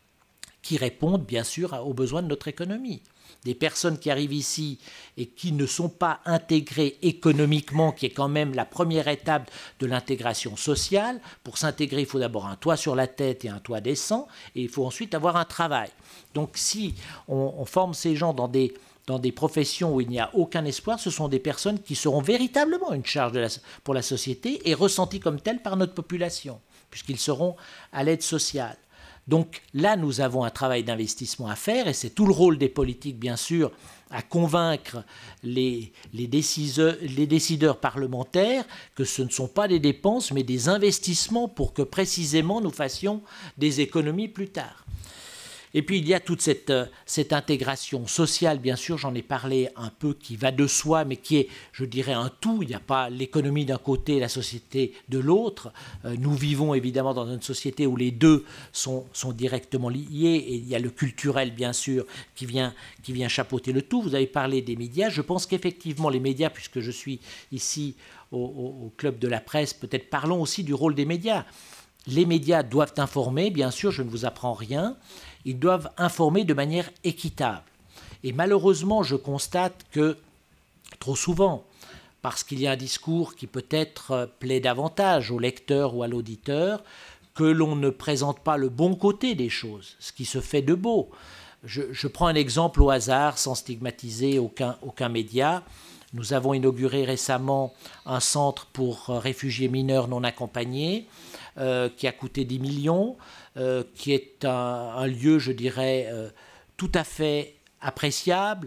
qui répondent bien sûr aux besoins de notre économie. Des personnes qui arrivent ici et qui ne sont pas intégrées économiquement, qui est quand même la première étape de l'intégration sociale. Pour s'intégrer, il faut d'abord un toit sur la tête et un toit décent, et il faut ensuite avoir un travail. Donc si on, on forme ces gens dans des, dans des professions où il n'y a aucun espoir, ce sont des personnes qui seront véritablement une charge de la, pour la société et ressenties comme telles par notre population, puisqu'ils seront à l'aide sociale. Donc là, nous avons un travail d'investissement à faire et c'est tout le rôle des politiques, bien sûr, à convaincre les, les, décideurs, les décideurs parlementaires que ce ne sont pas des dépenses mais des investissements pour que précisément nous fassions des économies plus tard. Et puis il y a toute cette, cette intégration sociale, bien sûr, j'en ai parlé un peu, qui va de soi, mais qui est, je dirais, un tout. Il n'y a pas l'économie d'un côté et la société de l'autre. Euh, nous vivons évidemment dans une société où les deux sont, sont directement liés, et il y a le culturel, bien sûr, qui vient, qui vient chapeauter le tout. Vous avez parlé des médias. Je pense qu'effectivement, les médias, puisque je suis ici au, au, au Club de la Presse, peut-être parlons aussi du rôle des médias. Les médias doivent informer, bien sûr, je ne vous apprends rien. Ils doivent informer de manière équitable. Et malheureusement, je constate que trop souvent, parce qu'il y a un discours qui peut-être plaît davantage au lecteur ou à l'auditeur, que l'on ne présente pas le bon côté des choses, ce qui se fait de beau. Je, je prends un exemple au hasard, sans stigmatiser aucun, aucun média. Nous avons inauguré récemment un centre pour réfugiés mineurs non accompagnés, euh, qui a coûté dix millions. Euh, qui est un, un lieu, je dirais, euh, tout à fait appréciable,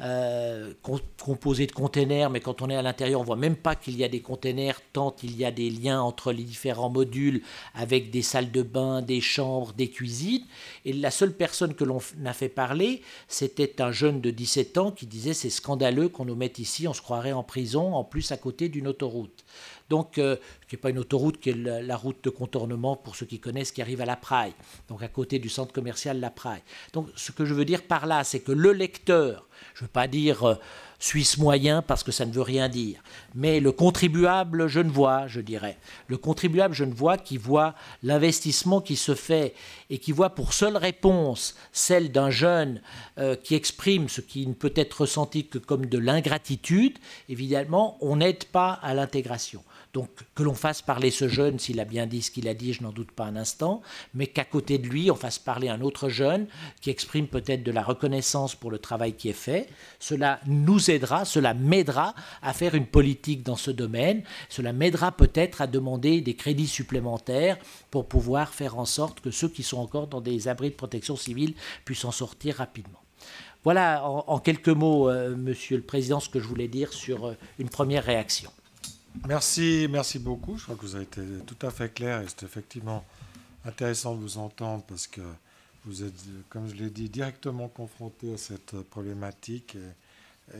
euh, composé de containers, mais quand on est à l'intérieur, on ne voit même pas qu'il y a des containers, tant il y a des liens entre les différents modules, avec des salles de bain, des chambres, des cuisines. Et la seule personne que l'on a fait parler, c'était un jeune de dix-sept ans qui disait « c'est scandaleux qu'on nous mette ici, on se croirait en prison, en plus à côté d'une autoroute ». Donc, euh, qui n'est pas une autoroute, qui est la, la route de contournement, pour ceux qui connaissent, qui arrive à La Praille, donc à côté du centre commercial La Praille. Donc, ce que je veux dire par là, c'est que le lecteur, je ne veux pas dire euh, suisse moyen, parce que ça ne veut rien dire, mais le contribuable genevois, je dirais, le contribuable genevois qui voit l'investissement qui se fait et qui voit pour seule réponse celle d'un jeune euh, qui exprime ce qui ne peut être ressenti que comme de l'ingratitude, évidemment, on n'aide pas à l'intégration. Donc, que l'on fasse parler ce jeune, s'il a bien dit ce qu'il a dit, je n'en doute pas un instant, mais qu'à côté de lui, on fasse parler un autre jeune qui exprime peut-être de la reconnaissance pour le travail qui est fait. Cela nous aidera, cela m'aidera à faire une politique dans ce domaine. Cela m'aidera peut-être à demander des crédits supplémentaires pour pouvoir faire en sorte que ceux qui sont encore dans des abris de protection civile puissent en sortir rapidement. Voilà en, en quelques mots, euh, Monsieur le Président, ce que je voulais dire sur euh, une première réaction. Merci, merci beaucoup. Je crois que vous avez été tout à fait clair et c'est effectivement intéressant de vous entendre parce que vous êtes, comme je l'ai dit, directement confronté à cette problématique et,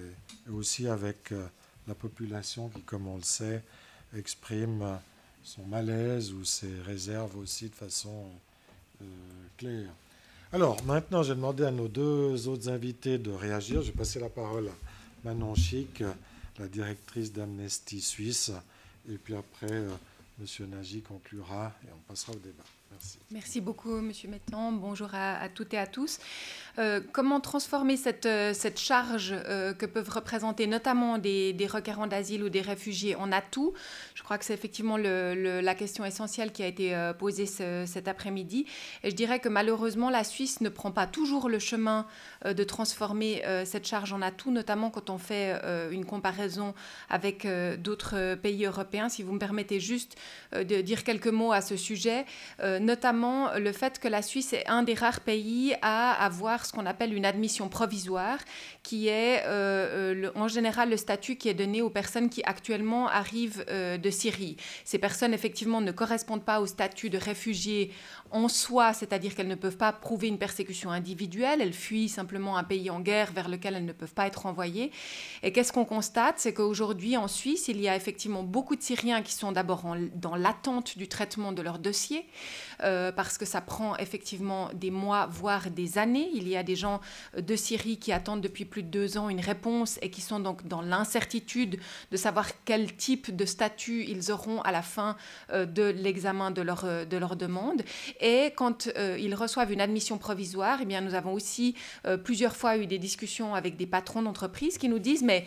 et aussi avec la population qui, comme on le sait, exprime son malaise ou ses réserves aussi de façon euh, claire. Alors, maintenant, j'ai demandé à nos deux autres invités de réagir. Je vais passer la parole à Manon Chic, la directrice d'Amnesty Suisse. Et puis après, euh, M. Nagy conclura et on passera au débat. Merci. Merci beaucoup, M. Mettan. Bonjour à, à toutes et à tous. Euh, comment transformer cette, cette charge euh, que peuvent représenter notamment des, des requérants d'asile ou des réfugiés en atout? Je crois que c'est effectivement le, le, la question essentielle qui a été euh, posée ce, cet après-midi. Et je dirais que malheureusement, la Suisse ne prend pas toujours le chemin euh, de transformer euh, cette charge en atout, notamment quand on fait euh, une comparaison avec euh, d'autres pays européens. Si vous me permettez juste euh, de dire quelques mots à ce sujet, euh, notamment le fait que la Suisse est un des rares pays à avoir ce qu'on appelle une admission provisoire, qui est euh, le, en général le statut qui est donné aux personnes qui actuellement arrivent euh, de Syrie. Ces personnes, effectivement, ne correspondent pas au statut de réfugiés en soi, c'est-à-dire qu'elles ne peuvent pas prouver une persécution individuelle, elles fuient simplement un pays en guerre vers lequel elles ne peuvent pas être envoyées. Et qu'est-ce qu'on constate? C'est qu'aujourd'hui, en Suisse, il y a effectivement beaucoup de Syriens qui sont d'abord en, dans l'attente du traitement de leur dossier, euh, parce que ça prend effectivement des mois, voire des années. Il y a des gens de Syrie qui attendent depuis plus de deux ans une réponse et qui sont donc dans l'incertitude de savoir quel type de statut ils auront à la fin euh, de l'examen de leur, de leur demande. Et quand euh, ils reçoivent une admission provisoire, eh bien, nous avons aussi euh, plusieurs fois eu des discussions avec des patrons d'entreprises qui nous disent « mais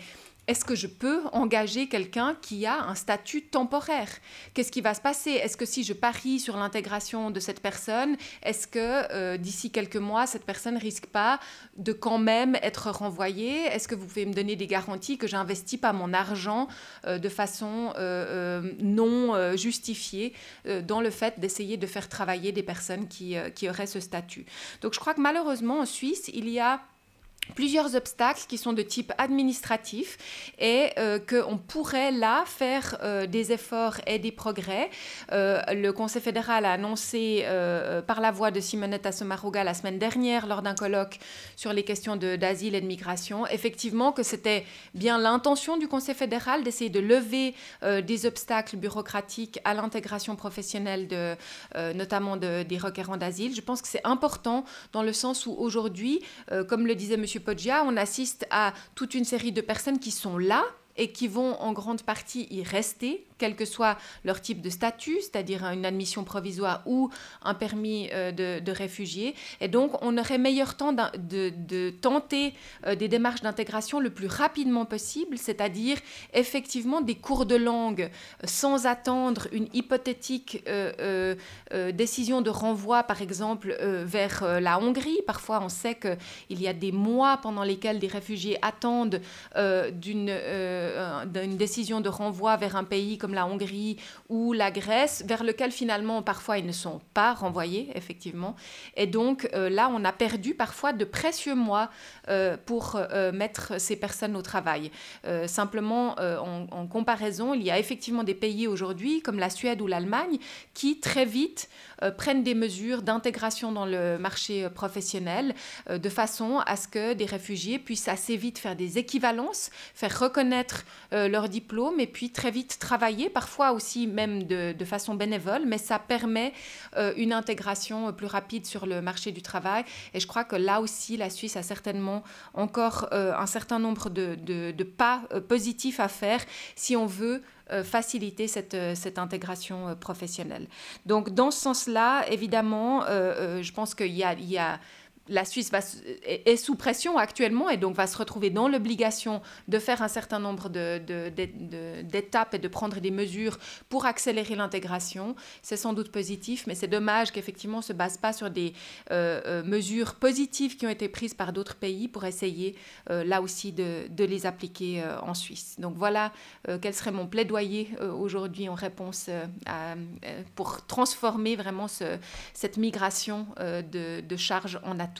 est-ce que je peux engager quelqu'un qui a un statut temporaire? Qu'est-ce qui va se passer? Est-ce que si je parie sur l'intégration de cette personne, est-ce que euh, d'ici quelques mois, cette personne ne risque pas de quand même être renvoyée? Est-ce que vous pouvez me donner des garanties que je n'investis pas mon argent euh, de façon euh, euh, non euh, justifiée euh, dans le fait d'essayer de faire travailler des personnes qui, euh, qui auraient ce statut? Donc je crois que malheureusement en Suisse, il y a plusieurs obstacles qui sont de type administratif et euh, qu'on pourrait là faire euh, des efforts et des progrès. Euh, le Conseil fédéral a annoncé euh, par la voix de Simonetta Sommaruga la semaine dernière lors d'un colloque sur les questions de, d'asile et de migration, effectivement que c'était bien l'intention du Conseil fédéral d'essayer de lever euh, des obstacles bureaucratiques à l'intégration professionnelle de, euh, notamment de, des requérants d'asile. Je pense que c'est important dans le sens où aujourd'hui, euh, comme le disait M. Poggia, on assiste à toute une série de personnes qui sont là et qui vont en grande partie y rester, quel que soit leur type de statut, c'est-à-dire une admission provisoire ou un permis euh, de, de réfugié. Et donc, on aurait meilleur temps de, de, de tenter euh, des démarches d'intégration le plus rapidement possible, c'est-à-dire effectivement des cours de langue sans attendre une hypothétique euh, euh, euh, décision de renvoi, par exemple, euh, vers euh, la Hongrie. Parfois, on sait qu'il y a des mois pendant lesquels des réfugiés attendent euh, d'une... Euh, d'une décision de renvoi vers un pays comme la Hongrie ou la Grèce, vers lequel finalement parfois ils ne sont pas renvoyés, effectivement. Et donc euh, là, on a perdu parfois de précieux mois euh, pour euh, mettre ces personnes au travail. Euh, simplement, euh, en, en comparaison, il y a effectivement des pays aujourd'hui, comme la Suède ou l'Allemagne, qui très vite euh, prennent des mesures d'intégration dans le marché professionnel, euh, de façon à ce que des réfugiés puissent assez vite faire des équivalences, faire reconnaître Euh, leur diplôme et puis très vite travailler, parfois aussi même de, de façon bénévole, mais ça permet euh, une intégration plus rapide sur le marché du travail. Et je crois que là aussi, la Suisse a certainement encore euh, un certain nombre de, de, de pas euh, positifs à faire si on veut euh, faciliter cette, euh, cette intégration euh, professionnelle. Donc dans ce sens-là, évidemment, euh, euh, je pense qu'il y a... Il y a la Suisse va, est sous pression actuellement et donc va se retrouver dans l'obligation de faire un certain nombre de, de, de, de, d'étapes et de prendre des mesures pour accélérer l'intégration. C'est sans doute positif, mais c'est dommage qu'effectivement on ne se base pas sur des euh, euh, mesures positives qui ont été prises par d'autres pays pour essayer euh, là aussi de, de les appliquer euh, en Suisse. Donc voilà euh, quel serait mon plaidoyer euh, aujourd'hui en réponse euh, à, euh, pour transformer vraiment ce, cette migration euh, de, de charges en atout.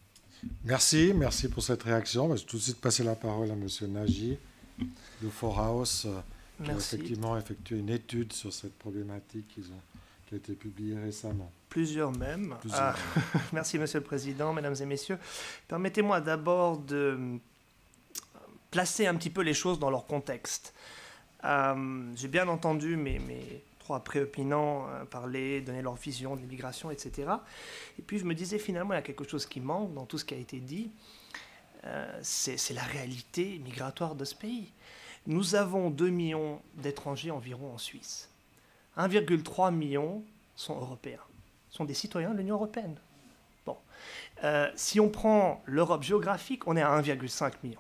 Merci, merci pour cette réaction. Je vais tout de suite passer la parole à M. Nagy de Forhaus, euh, qui a effectivement effectué une étude sur cette problématique qui, ont, qui a été publiée récemment. Plusieurs même. Plusieurs. Ah, merci, Monsieur le Président, Mesdames et Messieurs. Permettez-moi d'abord de placer un petit peu les choses dans leur contexte. Euh, j'ai bien entendu mes... mes trois préopinants euh, parler, donner leur vision de l'immigration, et cetera. Et puis je me disais finalement, il y a quelque chose qui manque dans tout ce qui a été dit, euh, c'est, c'est la réalité migratoire de ce pays. Nous avons deux millions d'étrangers environ en Suisse. un virgule trois million sont européens, sont des citoyens de l'Union européenne. Bon. Euh, si on prend l'Europe géographique, on est à un virgule cinq million.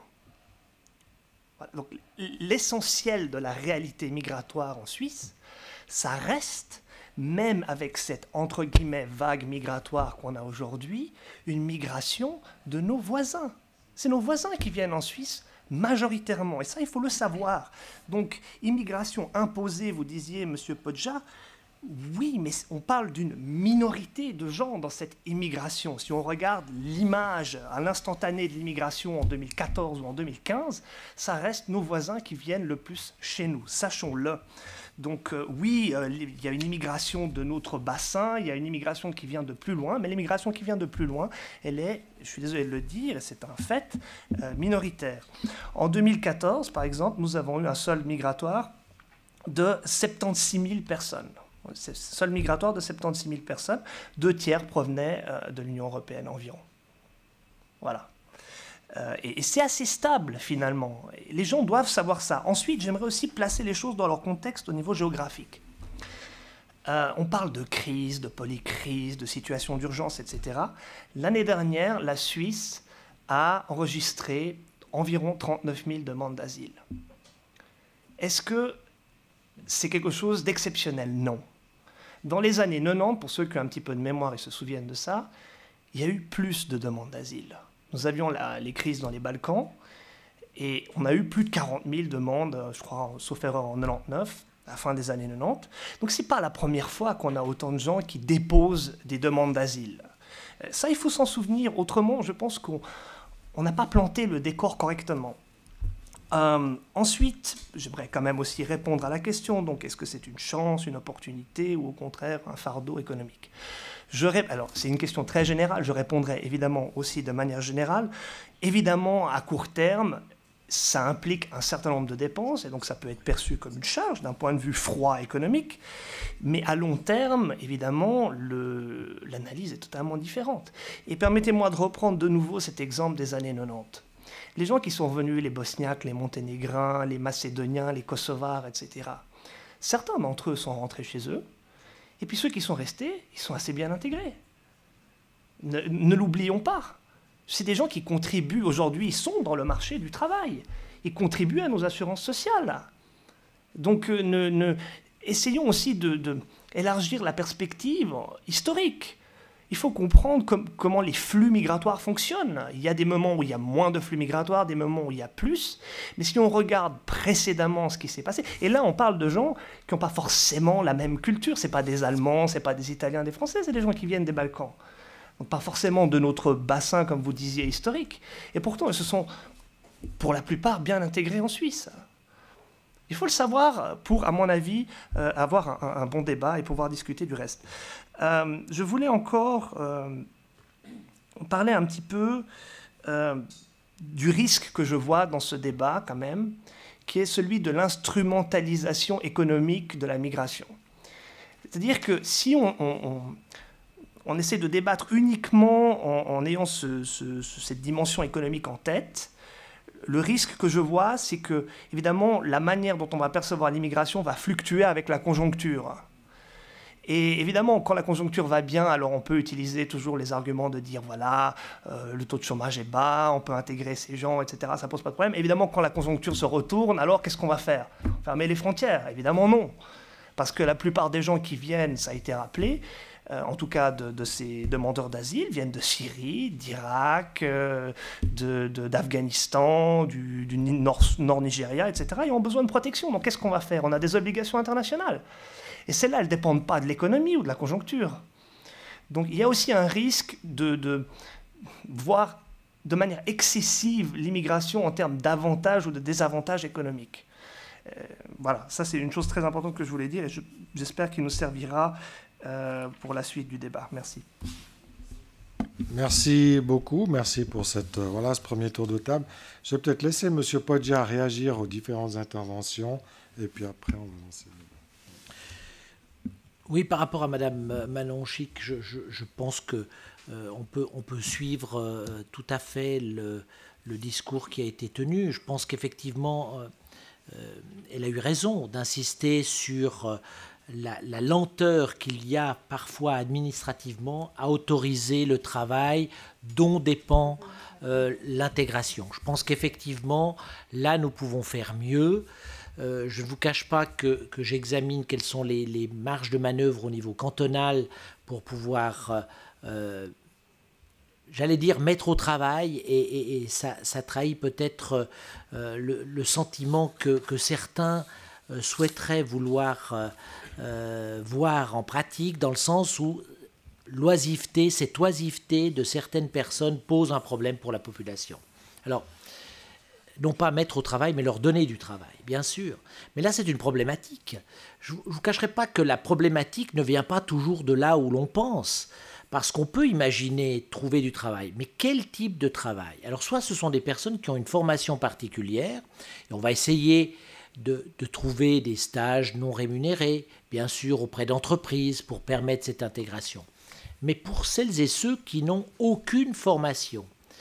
Voilà. Donc l'essentiel de la réalité migratoire en Suisse, ça reste, même avec cette entre guillemets vague migratoire qu'on a aujourd'hui, une migration de nos voisins. C'est nos voisins qui viennent en Suisse majoritairement, et ça il faut le savoir. Donc immigration imposée, vous disiez Monsieur Poggia, oui, mais on parle d'une minorité de gens dans cette immigration. Si on regarde l'image à l'instantané de l'immigration en deux mille quatorze ou en deux mille quinze, ça reste nos voisins qui viennent le plus chez nous, sachons-le. Donc euh, oui, euh, il y a une immigration de notre bassin, il y a une immigration qui vient de plus loin, mais l'immigration qui vient de plus loin, elle est, je suis désolé de le dire, et c'est un fait, euh, minoritaire. En deux mille quatorze, par exemple, nous avons eu un solde migratoire de soixante-seize mille personnes. C'est solde migratoire de soixante-seize mille personnes, deux tiers provenaient euh, de l'Union européenne environ. Voilà. Euh, et, et c'est assez stable finalement. Et les gens doivent savoir ça. Ensuite, j'aimerais aussi placer les choses dans leur contexte au niveau géographique. Euh, on parle de crise, de polycrise, de situation d'urgence, et cetera. L'année dernière, la Suisse a enregistré environ trente-neuf mille demandes d'asile. Est-ce que c'est quelque chose d'exceptionnel? Non. Dans les années quatre-vingt-dix, pour ceux qui ont un petit peu de mémoire et se souviennent de ça, il y a eu plus de demandes d'asile. Nous avions la, les crises dans les Balkans, et on a eu plus de quarante mille demandes, je crois, sauf erreur, en quatre-vingt-dix, à la fin des années quatre-vingt-dix. Donc ce n'est pas la première fois qu'on a autant de gens qui déposent des demandes d'asile. Ça, il faut s'en souvenir. Autrement, je pense qu'on n'a pas planté le décor correctement. Euh, ensuite, j'aimerais quand même aussi répondre à la question. Donc, est-ce que c'est une chance, une opportunité ou au contraire un fardeau économique? Je ré... Alors, c'est une question très générale. Je répondrai évidemment aussi de manière générale. Évidemment, à court terme, ça implique un certain nombre de dépenses et donc ça peut être perçu comme une charge d'un point de vue froid économique. Mais à long terme, évidemment, le... l'analyse est totalement différente. Et permettez-moi de reprendre de nouveau cet exemple des années quatre-vingt-dix. Les gens qui sont venus, les Bosniaques, les Monténégrins, les Macédoniens, les Kosovars, et cetera, certains d'entre eux sont rentrés chez eux, et puis ceux qui sont restés, ils sont assez bien intégrés. Ne, ne l'oublions pas. C'est des gens qui contribuent aujourd'hui, ils sont dans le marché du travail. Ils contribuent à nos assurances sociales. Donc, euh, ne, ne, essayons aussi d'élargir la perspective historique. Il faut comprendre com comment les flux migratoires fonctionnent. Il y a des moments où il y a moins de flux migratoires, des moments où il y a plus. Mais si on regarde précédemment ce qui s'est passé, et là on parle de gens qui n'ont pas forcément la même culture, ce n'est pas des Allemands, ce n'est pas des Italiens, des Français, c'est des gens qui viennent des Balkans. Donc pas forcément de notre bassin, comme vous disiez, historique. Et pourtant, ils se sont, pour la plupart, bien intégrés en Suisse. Il faut le savoir pour, à mon avis, euh, avoir un, un bon débat et pouvoir discuter du reste. Euh, je voulais encore euh, parler un petit peu euh, du risque que je vois dans ce débat, quand même, qui est celui de l'instrumentalisation économique de la migration. C'est-à-dire que si on... on, on on essaie de débattre uniquement en, en ayant ce, ce, cette dimension économique en tête, le risque que je vois, c'est que, évidemment, la manière dont on va percevoir l'immigration va fluctuer avec la conjoncture. Et évidemment, quand la conjoncture va bien, alors on peut utiliser toujours les arguments de dire, voilà, euh, le taux de chômage est bas, on peut intégrer ces gens, et cetera, ça ne pose pas de problème. Évidemment, quand la conjoncture se retourne, alors qu'est-ce qu'on va faire? Fermer les frontières? Évidemment non. Parce que la plupart des gens qui viennent, ça a été rappelé, Euh, en tout cas de, de ces demandeurs d'asile, viennent de Syrie, d'Irak, euh, d'Afghanistan, du, du nord, nord Nigeria, et cetera. Et ont besoin de protection. Donc qu'est-ce qu'on va faire? On a des obligations internationales. Et celles-là, elles ne dépendent pas de l'économie ou de la conjoncture. Donc il y a aussi un risque de, de voir de manière excessive l'immigration en termes d'avantages ou de désavantages économiques. Euh, voilà, ça c'est une chose très importante que je voulais dire et j'espère qu'il nous servira Euh, pour la suite du débat. Merci. Merci beaucoup. Merci pour cette, euh, voilà, ce premier tour de table. Je vais peut-être laisser M. Poggia réagir aux différentes interventions et puis après on va lancer le débat. Oui, par rapport à Mme Manon Chic, je, je, je pense que euh, on peut, on peut suivre euh, tout à fait le, le discours qui a été tenu. Je pense qu'effectivement, euh, euh, elle a eu raison d'insister sur euh, La, la lenteur qu'il y a parfois administrativement à autoriser le travail dont dépend euh, l'intégration. Je pense qu'effectivement, là, nous pouvons faire mieux. Euh, je ne vous cache pas que, que j'examine quelles sont les, les marges de manœuvre au niveau cantonal pour pouvoir, euh, j'allais dire, mettre au travail, et, et, et ça, ça trahit peut-être euh, le, le sentiment que, que certains euh, souhaiteraient vouloir euh, Euh, voir en pratique, dans le sens où l'oisiveté, cette oisiveté de certaines personnes pose un problème pour la population. Alors, non pas mettre au travail, mais leur donner du travail, bien sûr. Mais là, c'est une problématique. Je ne vous cacherai pas que la problématique ne vient pas toujours de là où l'on pense, parce qu'on peut imaginer trouver du travail. Mais quel type de travail? Alors, soit ce sont des personnes qui ont une formation particulière, et on va essayer De, de trouver des stages non rémunérés, bien sûr, auprès d'entreprises pour permettre cette intégration. Mais pour celles et ceux qui n'ont aucune formation,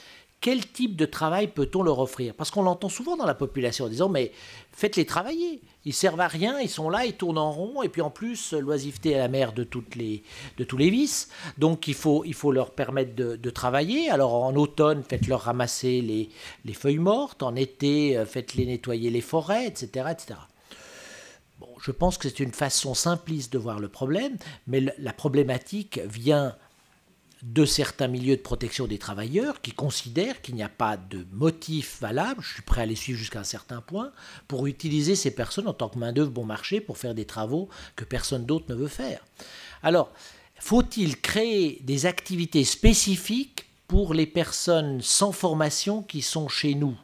quel type de travail peut-on leur offrir? Parce qu'on l'entend souvent dans la population en disant, mais faites-les travailler, ils servent à rien, ils sont là, ils tournent en rond, et puis en plus, l'oisiveté est la mère de, toutes les, de tous les vices, donc il faut, il faut leur permettre de, de travailler. Alors en automne, faites-leur ramasser les, les feuilles mortes, en été, faites-les nettoyer les forêts, et cetera, et cetera. Bon, je pense que c'est une façon simpliste de voir le problème, mais la problématique vient de certains milieux de protection des travailleurs qui considèrent qu'il n'y a pas de motif valable, je suis prêt à les suivre jusqu'à un certain point, pour utiliser ces personnes en tant que main-d'œuvre bon marché pour faire des travaux que personne d'autre ne veut faire. Alors, faut-il créer des activités spécifiques pour les personnes sans formation qui sont chez nous?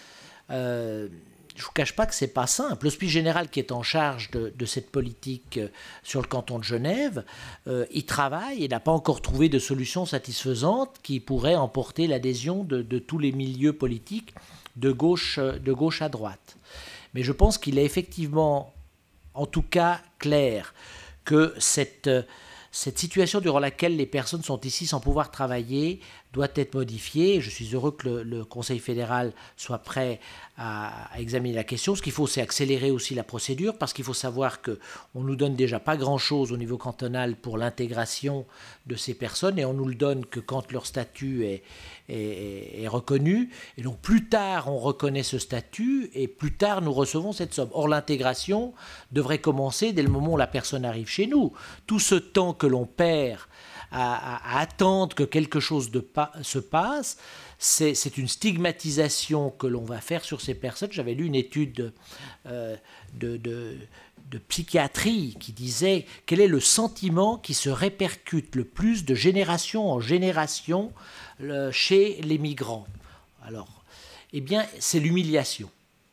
euh, Je ne vous cache pas que ce n'est pas simple. L'Hospice général qui est en charge de, de cette politique euh, sur le canton de Genève, euh, il travaille et n'a pas encore trouvé de solution satisfaisante qui pourrait emporter l'adhésion de, de tous les milieux politiques de gauche, de gauche à droite. Mais je pense qu'il est effectivement, en tout cas, clair que cette, cette situation durant laquelle les personnes sont ici sans pouvoir travailler doit être modifiée. Je suis heureux que le, le Conseil fédéral soit prêt à, à examiner la question. Ce qu'il faut, c'est accélérer aussi la procédure, parce qu'il faut savoir qu'on ne nous donne déjà pas grand-chose au niveau cantonal pour l'intégration de ces personnes, et on nous le donne que quand leur statut est, est, est reconnu. Et donc plus tard on reconnaît ce statut, et plus tard nous recevons cette somme. Or l'intégration devrait commencer dès le moment où la personne arrive chez nous. Tout ce temps que l'on perd À, à, à attendre que quelque chose de pa se passe, c'est une stigmatisation que l'on va faire sur ces personnes. J'avais lu une étude euh, de, de, de psychiatrie qui disait quel est le sentiment qui se répercute le plus de génération en génération euh, chez les migrants. Alors, eh bien, c'est l'humiliation.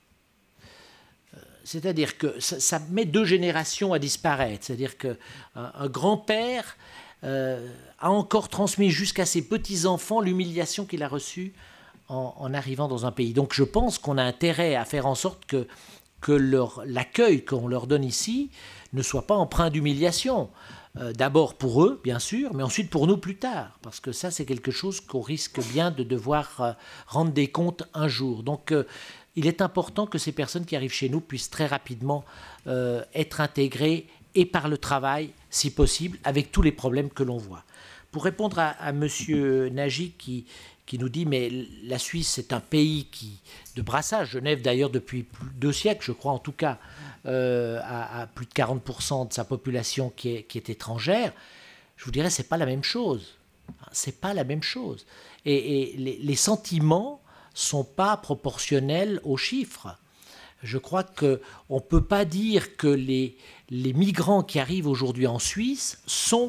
C'est-à-dire que ça, ça met deux générations à disparaître. C'est-à-dire qu'un un grand-père Euh, a encore transmis jusqu'à ses petits-enfants l'humiliation qu'il a reçue en, en arrivant dans un pays. Donc je pense qu'on a intérêt à faire en sorte que, que l'accueil qu'on leur donne ici ne soit pas empreint d'humiliation. Euh, D'abord pour eux, bien sûr, mais ensuite pour nous plus tard, parce que ça, c'est quelque chose qu'on risque bien de devoir euh, rendre des comptes un jour. Donc euh, il est important que ces personnes qui arrivent chez nous puissent très rapidement euh, être intégrées, et par le travail, si possible, avec tous les problèmes que l'on voit. Pour répondre à, à M. Nagy qui, qui nous dit « mais la Suisse est un pays qui, de brassage, Genève d'ailleurs depuis deux siècles, je crois en tout cas, euh, à, à plus de quarante pour cent de sa population qui est, qui est étrangère », je vous dirais, ce n'est pas la même chose. Ce n'est pas la même chose. Et, et les, les sentiments ne sont pas proportionnels aux chiffres. Je crois qu'on ne peut pas dire que les, les migrants qui arrivent aujourd'hui en Suisse sont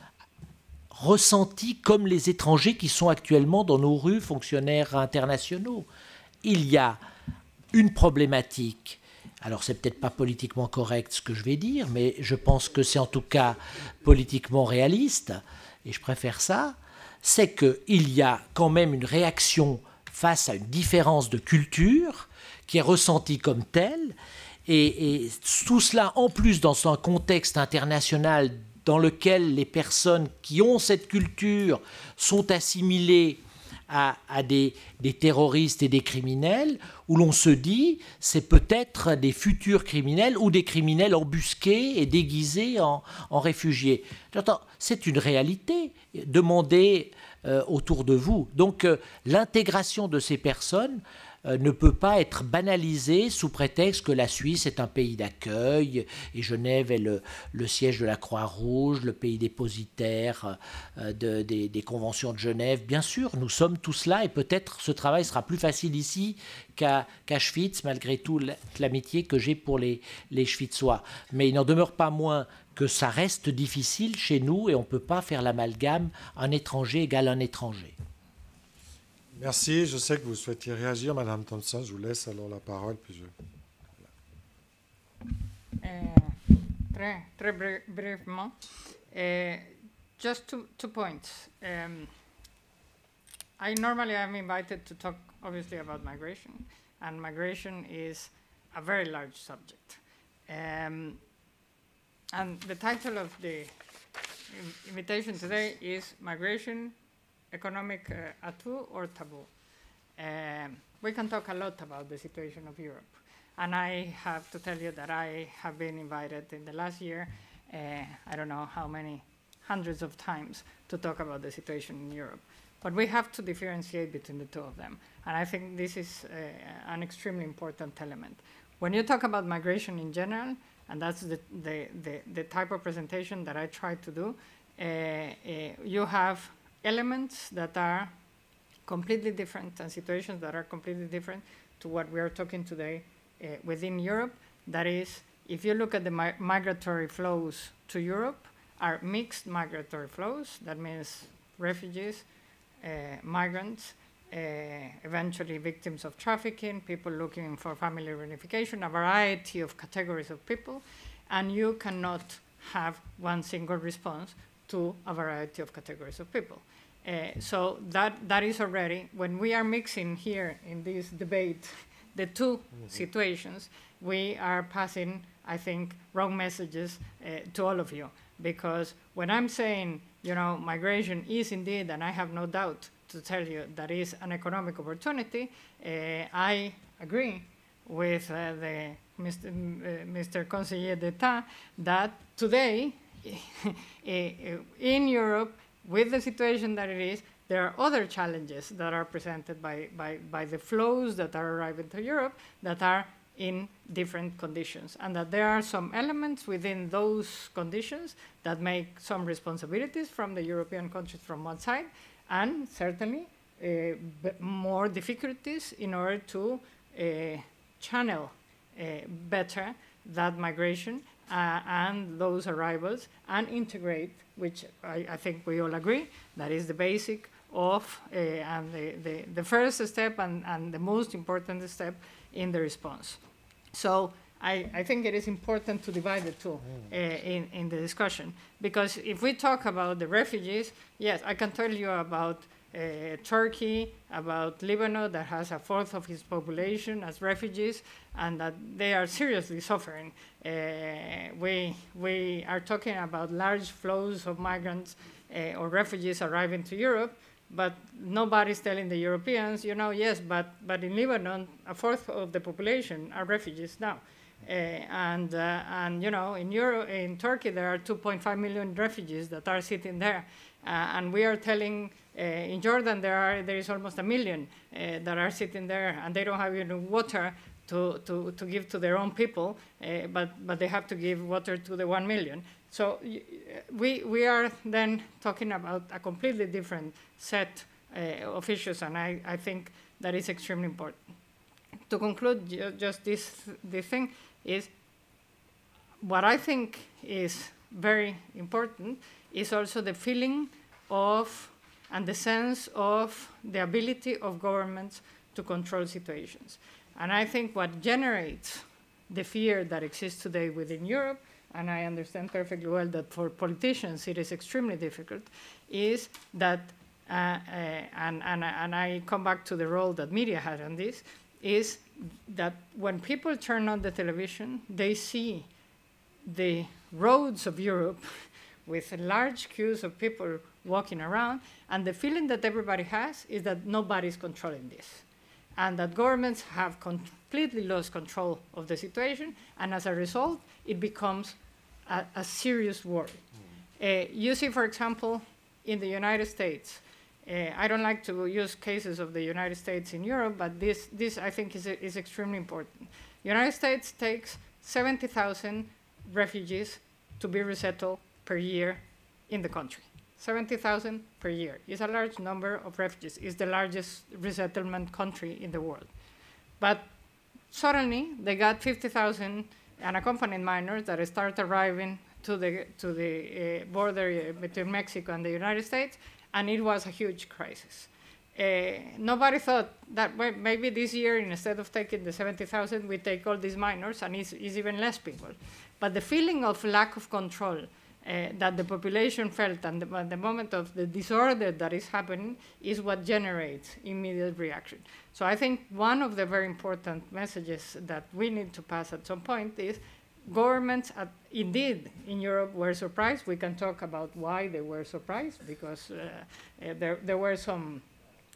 ressentis comme les étrangers qui sont actuellement dans nos rues, fonctionnaires internationaux. Il y a une problématique, alors c'est peut-être pas politiquement correct ce que je vais dire, mais je pense que c'est en tout cas politiquement réaliste, et je préfère ça, c'est qu'il y a quand même une réaction face à une différence de culture qui est ressenti comme tel, et, et tout cela en plus dans un contexte international dans lequel les personnes qui ont cette culture sont assimilées à, à des, des terroristes et des criminels, où l'on se dit c'est peut-être des futurs criminels ou des criminels embusqués et déguisés en, en réfugiés. C'est une réalité, demandez euh, autour de vous. Donc euh, l'intégration de ces personnes ne peut pas être banalisé sous prétexte que la Suisse est un pays d'accueil et Genève est le, le siège de la Croix-Rouge, le pays dépositaire de, des, des conventions de Genève. Bien sûr, nous sommes tous là et peut-être ce travail sera plus facile ici qu'à qu'à Schwyz, malgré tout l'amitié que j'ai pour les, les Schwyzois. Mais il n'en demeure pas moins que ça reste difficile chez nous et on ne peut pas faire l'amalgame un étranger égale un étranger. Merci. Je sais que vous souhaitiez réagir, Madame Thompson. Je vous laisse alors la parole. Puis je... uh, très, très brièvement. Uh, just two, two points. Um, I normally am invited to talk, obviously, about migration, and migration is a very large subject. Um, and the title of the invitation today is Migration, Economic uh, Atout or Taboo. um, we can talk a lot about the situation of Europe. And I have to tell you that I have been invited in the last year, uh, I don't know how many, hundreds of times, to talk about the situation in Europe. But we have to differentiate between the two of them. And I think this is uh, an extremely important element. When you talk about migration in general, and that's the, the, the, the type of presentation that I try to do, uh, uh, you have elements that are completely different and situations that are completely different to what we are talking today uh, within Europe. That is, if you look at the mi migratory flows to Europe, are mixed migratory flows. That means refugees, uh, migrants, uh, eventually victims of trafficking, people looking for family reunification, a variety of categories of people, and you cannot have one single response to a variety of categories of people. Uh, so that, that is already, when we are mixing here in this debate the two mm-hmm. situations, we are passing, I think, wrong messages uh, to all of you. Because when I'm saying, you know, migration is indeed, and I have no doubt to tell you that is an economic opportunity, uh, I agree with uh, the Mister Uh, Mister Conseiller d'Etat that today in Europe, with the situation that it is, there are other challenges that are presented by, by, by the flows that are arriving to Europe that are in different conditions, and that there are some elements within those conditions that make some responsibilities from the European countries from one side, and certainly uh, more difficulties in order to uh, channel uh, better that migration uh, and those arrivals and integrate, which I, I think we all agree, that is the basic of uh, and the, the, the first step and, and the most important step in the response. So I, I think it is important to divide the two uh, in, in the discussion, because if we talk about the refugees, yes, I can tell you about uh, Turkey, about Lebanon that has a fourth of its population as refugees, and that they are seriously suffering. Uh, we, we are talking about large flows of migrants uh, or refugees arriving to Europe, but nobody's telling the Europeans, you know, yes, but, but in Lebanon, a fourth of the population are refugees now. Uh, and, uh, and, you know, in, Euro in Turkey, there are two point five million refugees that are sitting there. Uh, and we are telling, uh, in Jordan, there, are, there is almost a million uh, that are sitting there, and they don't have even water to, to, to give to their own people, uh, but, but they have to give water to the one million. So we, we are then talking about a completely different set uh, of issues, and I, I think that is extremely important. To conclude, ju just this, this thing is, what I think is very important is also the feeling of and the sense of the ability of governments to control situations. And I think what generates the fear that exists today within Europe, and I understand perfectly well that for politicians it is extremely difficult, is that, uh, uh, and, and, and I come back to the role that media had on this, is that when people turn on the television, they see the roads of Europe with large queues of people walking around, and the feeling that everybody has is that nobody's controlling this, and that governments have completely lost control of the situation, and as a result, it becomes a, a serious worry. Mm. Uh, you see, for example, in the United States, uh, I don't like to use cases of the United States in Europe, but this, this I think is, is extremely important. The United States takes seventy thousand refugees to be resettled per year in the country. seventy thousand per year is a large number of refugees. It's the largest resettlement country in the world. But suddenly, they got fifty thousand unaccompanied minors that start arriving to the, to the uh, border uh, between Mexico and the United States, and it was a huge crisis. Uh, nobody thought that well, maybe this year, instead of taking the seventy thousand, we take all these minors, and it's, it's even less people. But the feeling of lack of control uh, that the population felt and the, at the moment of the disorder that is happening is what generates immediate reaction. So I think one of the very important messages that we need to pass at some point is governments, at, indeed, in Europe were surprised. We can talk about why they were surprised, because uh, uh, there, there were some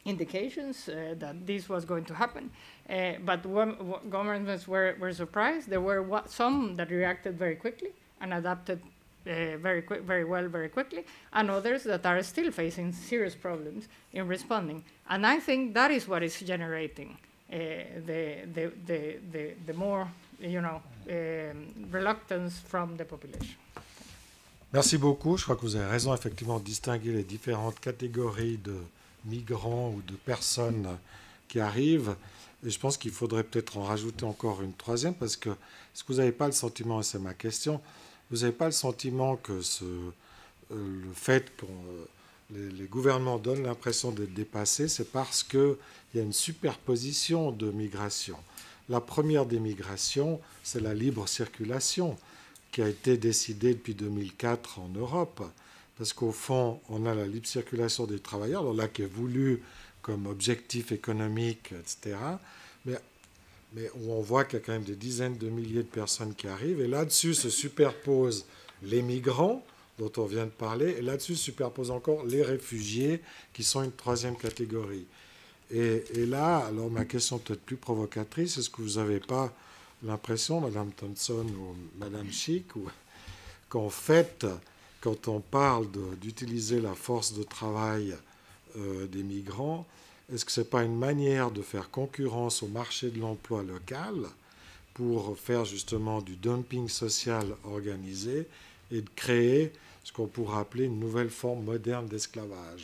indications uh, that this was going to happen. Uh, but when, when governments were, were surprised. There were wa- some that reacted very quickly and adapted uh, very, qui- very well, very quickly, and others that are still facing serious problems in responding. And I think that is what is generating uh, the, the, the, the, the more, you know, um, reluctance from the population. Merci beaucoup. Je crois que vous avez raison, effectivement, de distinguer les différentes catégories de migrants ou de personnes qui arrivent. Et je pense qu'il faudrait peut-être en rajouter encore une troisième, parce que est-ce que vous n'avez pas le sentiment, et c'est ma question, vous n'avez pas le sentiment que ce, euh, le fait que euh, les, les gouvernements donnent l'impression d'être dépassés, c'est parce qu'il y a une superposition de migrations. La première des migrations, c'est la libre circulation, qui a été décidée depuis deux mille quatre en Europe, parce qu'au fond, on a la libre circulation des travailleurs, alors là qui est voulu comme objectif économique, et cetera, mais, mais où on voit qu'il y a quand même des dizaines de milliers de personnes qui arrivent, et là-dessus se superposent les migrants, dont on vient de parler, et là-dessus se superposent encore les réfugiés, qui sont une troisième catégorie. Et, et là, alors ma question peut-être plus provocatrice, est-ce que vous n'avez pas l'impression, Madame Thompson ou Madame Schick, ou, qu'en fait, quand on parle de, d'utiliser la force de travail euh, des migrants, est-ce que ce n'est pas une manière de faire concurrence au marché de l'emploi local pour faire justement du dumping social organisé et de créer ce qu'on pourrait appeler une nouvelle forme moderne d'esclavage?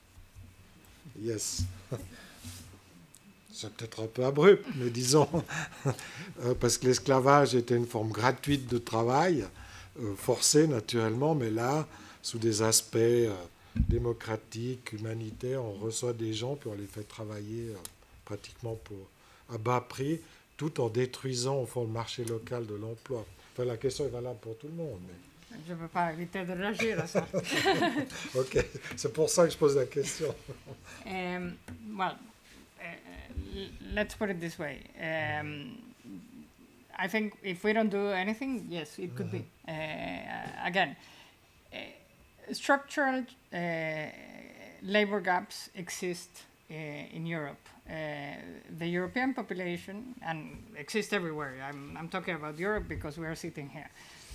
Yes. C'est peut-être un peu abrupt, mais disons, parce que l'esclavage était une forme gratuite de travail, euh, forcé naturellement, mais là, sous des aspects euh, démocratiques, humanitaires, on reçoit des gens, puis on les fait travailler euh, pratiquement pour, à bas prix, tout en détruisant au fond le marché local de l'emploi. Enfin, la question est valable pour tout le monde. Mais... Je ne peux pas éviter de réagir à ça. Ok, c'est pour ça que je pose la question. um, well, uh, let's put it this way. Um, I think if we don't do anything, yes, it could be. Uh, again, uh, structural uh, labor gaps exist uh, in Europe. Uh, the European population, and exist everywhere. I'm, I'm talking about Europe because we are sitting here.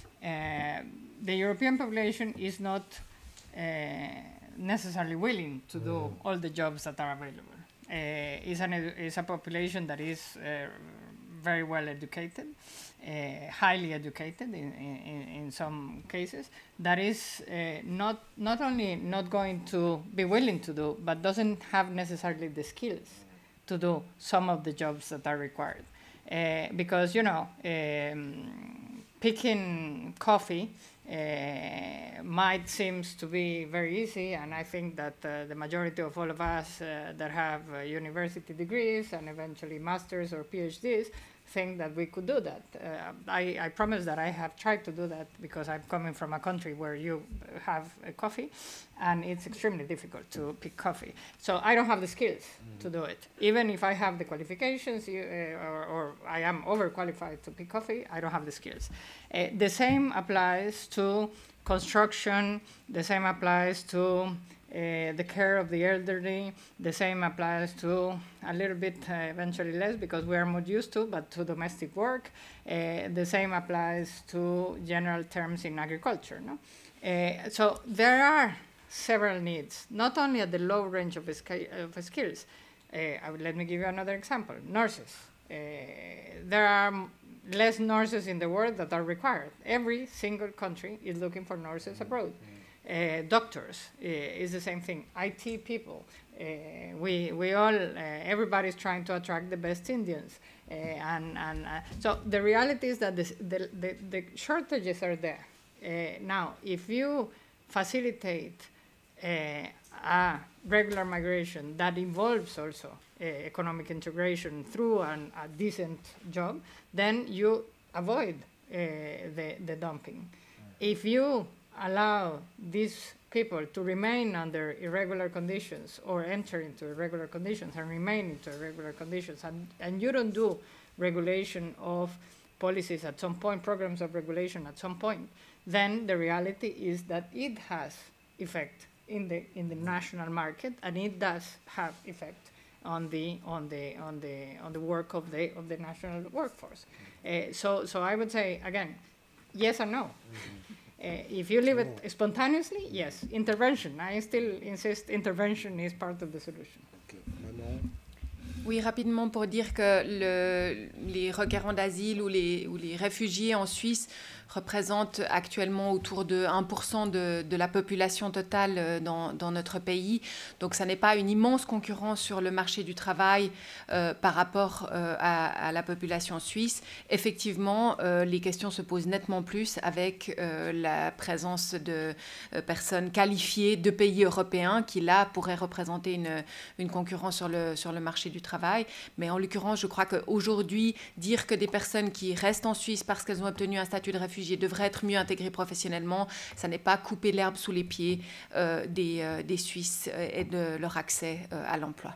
Uh, the European population is not uh, necessarily willing to do all the jobs that are available. Uh, it's, an edu- it's a population that is uh, very well educated, uh, highly educated in, in, in some cases, that is uh, not, not only not going to be willing to do, but doesn't have necessarily the skills to do some of the jobs that are required. Uh, because, you know, um, picking coffee uh, might seem to be very easy, and I think that uh, the majority of all of us uh, that have uh, university degrees and eventually masters or PhDs think that we could do that. Uh, I, I promise that I have tried to do that because I'm coming from a country where you have a coffee, and it's extremely difficult to pick coffee. So I don't have the skills mm. to do it. Even if I have the qualifications you, uh, or, or I am overqualified to pick coffee, I don't have the skills. Uh, the same applies to construction, the same applies to Uh, the care of the elderly, the same applies to a little bit, uh, eventually less, because we are more used to, but to domestic work. Uh, the same applies to general terms in agriculture. No? Uh, so there are several needs, not only at the low range of, sca- of skills. Uh, I would, let me give you another example. Nurses. Uh, there are m- less nurses in the world that are required. Every single country is looking for nurses abroad. Uh, doctors uh, is the same thing. I T people, uh, we we all uh, everybody's trying to attract the best Indians, uh, and and uh, so the reality is that this, the, the the shortages are there. Uh, now, if you facilitate uh, a regular migration that involves also uh, economic integration through an, a decent job, then you avoid uh, the the dumping. If you allow these people to remain under irregular conditions or enter into irregular conditions and remain into irregular conditions, and, and you don't do regulation of policies at some point, programs of regulation at some point, then the reality is that it has effect in the in the national market, and it does have effect on the on the on the on the work of the of the national workforce. Uh, so so I would say again, yes or no. Mm-hmm. Uh, if you leave it spontaneously, yes. Intervention. I still insist intervention is part of the solution. Okay. Oui, rapidement pour dire que le, les requérants d'asile ou les, ou les réfugiés en Suisse représentent actuellement autour de un pour cent de, de la population totale dans, dans notre pays. Donc, ça n'est pas une immense concurrence sur le marché du travail euh, par rapport euh, à, à la population suisse. Effectivement, euh, les questions se posent nettement plus avec euh, la présence de euh, personnes qualifiées de pays européens qui, là, pourraient représenter une, une concurrence sur le, sur le marché du travail. Mais en l'occurrence, je crois qu'aujourd'hui, dire que des personnes qui restent en Suisse parce qu'elles ont obtenu un statut de réfugié devraient être mieux intégrés professionnellement, ça n'est pas couper l'herbe sous les pieds euh, des, euh, des Suisses et de leur accès euh, à l'emploi.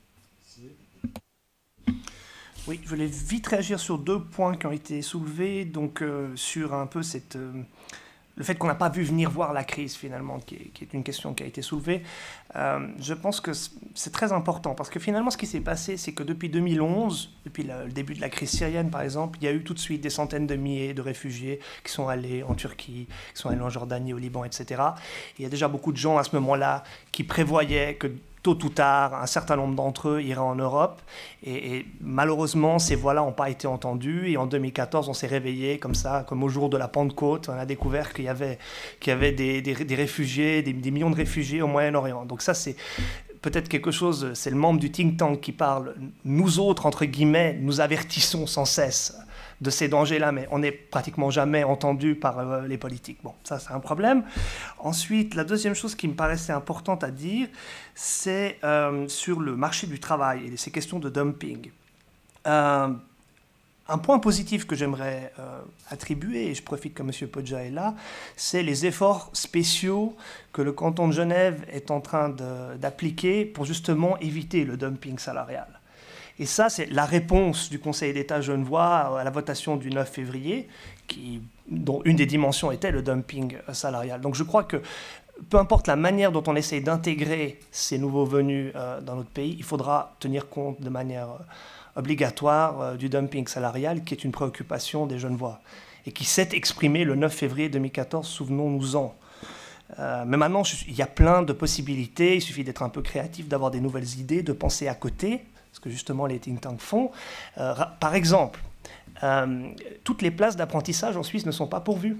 Oui, je voulais vite réagir sur deux points qui ont été soulevés, donc euh, sur un peu cette... Euh, le fait qu'on n'a pas vu venir voir la crise, finalement, qui est, qui est une question qui a été soulevée, euh, je pense que c'est très important. Parce que finalement, ce qui s'est passé, c'est que depuis deux mille onze, depuis le, le début de la crise syrienne, par exemple, il y a eu tout de suite des centaines de milliers de réfugiés qui sont allés en Turquie, qui sont allés en Jordanie, au Liban, et cetera. Et il y a déjà beaucoup de gens à ce moment-là qui prévoyaient que tôt ou tard, un certain nombre d'entre eux iraient en Europe. Et, et malheureusement, ces voix-là n'ont pas été entendues. Et en deux mille quatorze, on s'est réveillé comme ça, comme au jour de la Pentecôte. On a découvert qu'il y avait, qu'il y avait des, des, des réfugiés, des, des millions de réfugiés au Moyen-Orient. Donc ça, c'est peut-être quelque chose, c'est le membre du think tank qui parle. Nous autres, entre guillemets, nous avertissons sans cesse de ces dangers-là, mais on n'est pratiquement jamais entendu par euh, les politiques. Bon, ça, c'est un problème. Ensuite, la deuxième chose qui me paraissait importante à dire, c'est euh, sur le marché du travail et ces questions de dumping. Euh, un point positif que j'aimerais euh, attribuer, et je profite que M. Poggia est là, c'est les efforts spéciaux que le canton de Genève est en train d'appliquer pour justement éviter le dumping salarial. Et ça, c'est la réponse du Conseil d'État genevois à la votation du neuf février, qui, dont une des dimensions était le dumping salarial. Donc je crois que peu importe la manière dont on essaye d'intégrer ces nouveaux venus euh, dans notre pays, il faudra tenir compte de manière euh, obligatoire euh, du dumping salarial, qui est une préoccupation des Genevois, et qui s'est exprimée le neuf février deux mille quatorze, souvenons-nous-en. Euh, mais maintenant, il y a plein de possibilités, il suffit d'être un peu créatif, d'avoir des nouvelles idées, de penser à côté, ce que justement les think tanks font. Euh, par exemple, euh, toutes les places d'apprentissage en Suisse ne sont pas pourvues.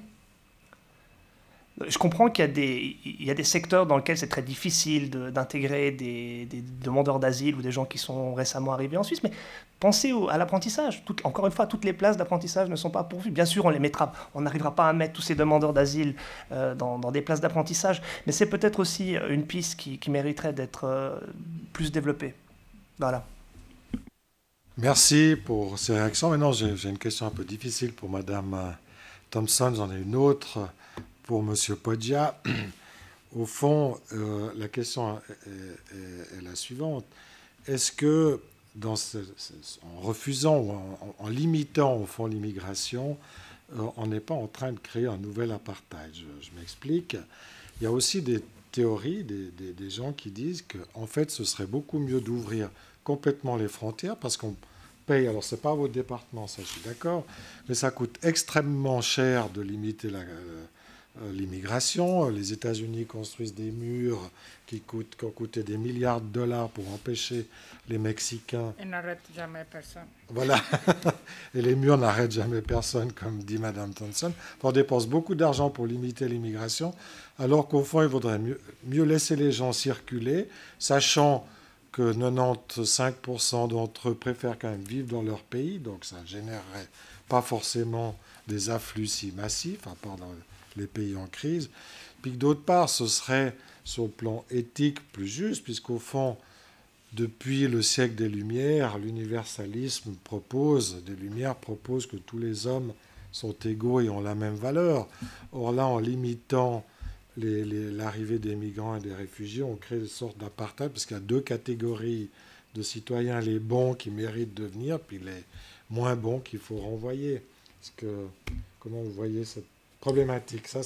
Je comprends qu'il y a des, il y a des secteurs dans lesquels c'est très difficile d'intégrer de, des, des demandeurs d'asile ou des gens qui sont récemment arrivés en Suisse, mais pensez au, à l'apprentissage. Encore une fois, toutes les places d'apprentissage ne sont pas pourvues. Bien sûr, on les mettra, on n'arrivera pas à mettre tous ces demandeurs d'asile euh, dans, dans des places d'apprentissage, mais c'est peut-être aussi une piste qui, qui mériterait d'être euh, plus développée. Voilà. Merci pour ces réactions. Maintenant, j'ai une question un peu difficile pour Madame Thompson. J'en ai une autre pour Monsieur Poggia. Au fond, euh, la question est, est, est la suivante. Est-ce que, dans ce, en refusant ou en, en limitant au fond l'immigration, euh, on n'est pas en train de créer un nouvel apartheid? Je, je m'explique. Il y a aussi des théories, des, des, des gens qui disent qu'en fait, ce serait beaucoup mieux d'ouvrir complètement les frontières parce qu'on paye, alors c'est pas votre département, ça je suis d'accord, mais ça coûte extrêmement cher de limiter la, euh, l'immigration. Les États-Unis construisent des murs qui, coûtent, qui ont coûté des milliards de dollars pour empêcher les Mexicains. Et n'arrêtent jamais personne. Voilà, et les murs n'arrêtent jamais personne, comme dit Madame Thompson. On dépense beaucoup d'argent pour limiter l'immigration, alors qu'au fond, il vaudrait mieux, mieux laisser les gens circuler, sachant que quatre-vingt-quinze pour cent d'entre eux préfèrent quand même vivre dans leur pays, donc ça ne générerait pas forcément des afflux si massifs, à part dans les pays en crise. Puis que d'autre part, ce serait, sur le plan éthique, plus juste, puisqu'au fond, depuis le siècle des Lumières, l'universalisme propose, des Lumières propose que tous les hommes sont égaux et ont la même valeur. Or là, en limitant l'arrivée des migrants et des réfugiés, on crée une sorte d'apartheid, parce qu'il y a deux catégories de citoyens, les bons qui méritent de venir, puis les moins bons qu'il faut renvoyer. Parce que, comment vous voyez cette problématique? Ça,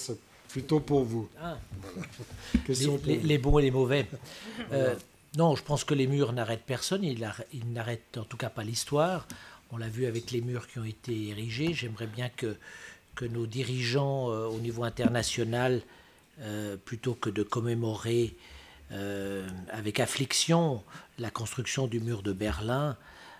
Plutôt pour vous. Ah. Voilà. Les, Question pour les, vous. les bons et les mauvais. Euh, non, je pense que les murs n'arrêtent personne. Ils, ils n'arrêtent en tout cas pas l'histoire. On l'a vu avec les murs qui ont été érigés. J'aimerais bien que, que nos dirigeants euh, au niveau international, euh, plutôt que de commémorer euh, avec affliction la construction du mur de Berlin,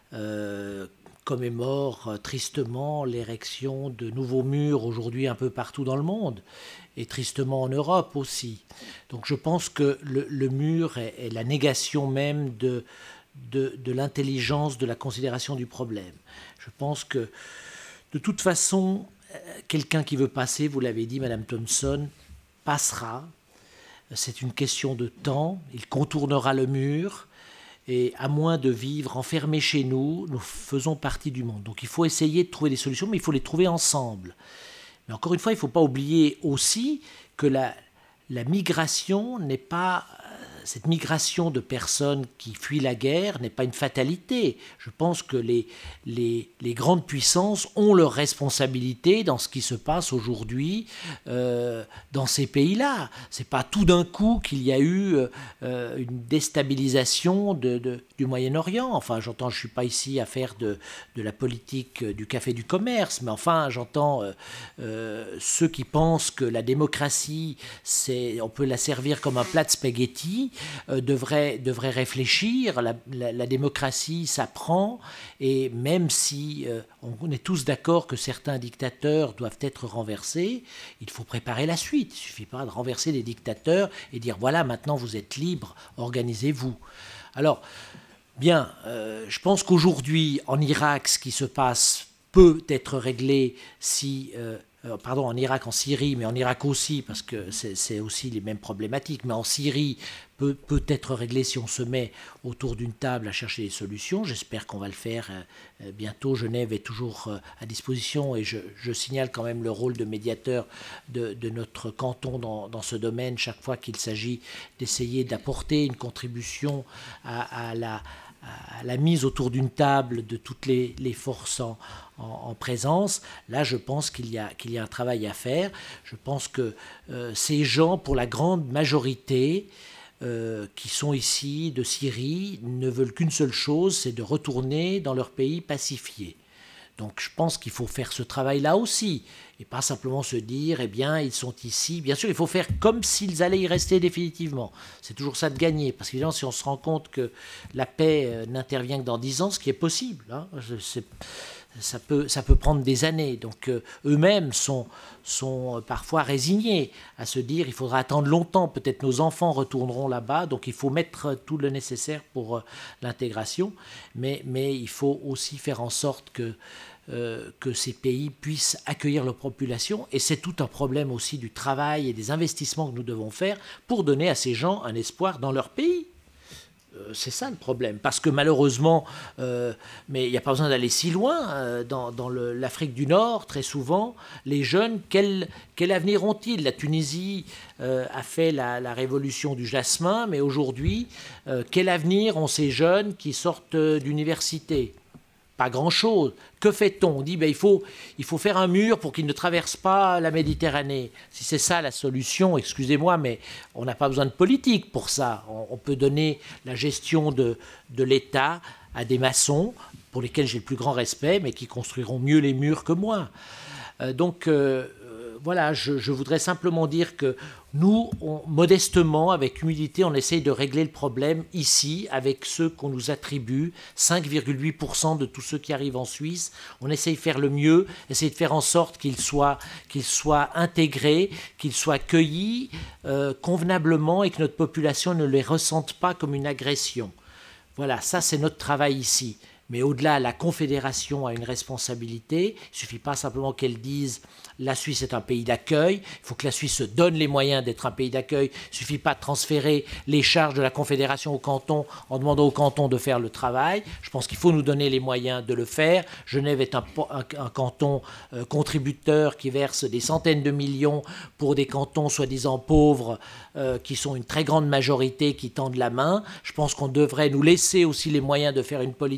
euh, commémorent tristement l'érection de nouveaux murs aujourd'hui un peu partout dans le monde, et tristement en Europe aussi. Donc je pense que le, le mur est, est la négation même de, de, de l'intelligence, de la considération du problème. Je pense que de toute façon, quelqu'un qui veut passer, vous l'avez dit, Madame Thompson, passera. C'est une question de temps. Il contournera le mur. Et à moins de vivre enfermés chez nous, nous faisons partie du monde. Donc il faut essayer de trouver des solutions, mais il faut les trouver ensemble. Mais encore une fois, il ne faut pas oublier aussi que la, la migration n'est pas... Cette migration de personnes qui fuient la guerre n'est pas une fatalité. Je pense que les, les, les grandes puissances ont leur responsabilité dans ce qui se passe aujourd'hui euh, dans ces pays-là. Ce n'est pas tout d'un coup qu'il y a eu euh, une déstabilisation de, de, du Moyen-Orient. Enfin, j'entends, je ne suis pas ici à faire de, de la politique du café du commerce, mais enfin, j'entends euh, euh, ceux qui pensent que la démocratie, c'est, on peut la servir comme un plat de spaghettis, Euh, devrait, devrait réfléchir. La, la, la démocratie s'apprend, et même si euh, on est tous d'accord que certains dictateurs doivent être renversés, il faut préparer la suite. Il ne suffit pas de renverser les dictateurs et dire voilà, maintenant vous êtes libres, organisez-vous. Alors, bien, euh, je pense qu'aujourd'hui, en Irak, ce qui se passe peut être réglé si... Euh, Euh, pardon, en Irak, en Syrie, mais en Irak aussi, parce que c'est, c'est aussi les mêmes problématiques, mais en Syrie peut, peut être réglé si on se met autour d'une table à chercher des solutions. J'espère qu'on va le faire euh, bientôt. Genève est toujours euh, à disposition, et je, je signale quand même le rôle de médiateur de, de notre canton dans, dans ce domaine, chaque fois qu'il s'agit d'essayer d'apporter une contribution à, à la... à la mise autour d'une table de toutes les, les forces en, en, en présence. Là, je pense qu'il y a, qu'il y a un travail à faire. Je pense que euh, ces gens, pour la grande majorité, euh, qui sont ici de Syrie, ne veulent qu'une seule chose, c'est de retourner dans leur pays pacifié. Donc je pense qu'il faut faire ce travail-là aussi, et pas simplement se dire, eh bien, ils sont ici. Bien sûr, il faut faire comme s'ils allaient y rester définitivement. C'est toujours ça de gagner, parce qu'évidemment, si on se rend compte que la paix euh, n'intervient que dans dix ans, ce qui est possible, hein, c'est, ça, peut, ça peut prendre des années. Donc euh, eux-mêmes sont, sont parfois résignés à se dire, il faudra attendre longtemps, peut-être nos enfants retourneront là-bas, donc il faut mettre tout le nécessaire pour euh, l'intégration, mais, mais il faut aussi faire en sorte que Euh, que ces pays puissent accueillir leur population, et c'est tout un problème aussi du travail et des investissements que nous devons faire pour donner à ces gens un espoir dans leur pays. Euh, c'est ça le problème, parce que malheureusement, euh, mais il n'y a pas besoin d'aller si loin, euh, dans, dans le, l'Afrique du Nord, très souvent, les jeunes, quel, quel avenir ont-ils? La Tunisie euh, a fait la, la révolution du jasmin, mais aujourd'hui, euh, quel avenir ont ces jeunes qui sortent d'université? Pas grand-chose. Que fait-on? On dit ben, il faut, il faut faire un mur pour qu'ils ne traversent pas la Méditerranée. Si c'est ça la solution, excusez-moi, mais on n'a pas besoin de politique pour ça. On, on peut donner la gestion de, de l'État à des maçons, pour lesquels j'ai le plus grand respect, mais qui construiront mieux les murs que moi. Euh, donc, euh, voilà, je, je voudrais simplement dire que nous, on, modestement, avec humilité, on essaye de régler le problème ici, avec ceux qu'on nous attribue, cinq virgule huit pour cent de tous ceux qui arrivent en Suisse. On essaye de faire le mieux, essayer de faire en sorte qu'ils soient, qu'ils soient intégrés, qu'ils soient accueillis euh, convenablement, et que notre population ne les ressente pas comme une agression. Voilà, ça c'est notre travail ici. Mais au-delà, la Confédération a une responsabilité. Il ne suffit pas simplement qu'elle dise la Suisse est un pays d'accueil. Il faut que la Suisse se donne les moyens d'être un pays d'accueil. Il ne suffit pas de transférer les charges de la Confédération au canton en demandant au canton de faire le travail. Je pense qu'il faut nous donner les moyens de le faire. Genève est un, un, un canton euh, contributeur qui verse des centaines de millions pour des cantons soi-disant pauvres euh, qui sont une très grande majorité qui tendent la main. Je pense qu'on devrait nous laisser aussi les moyens de faire une politique que nous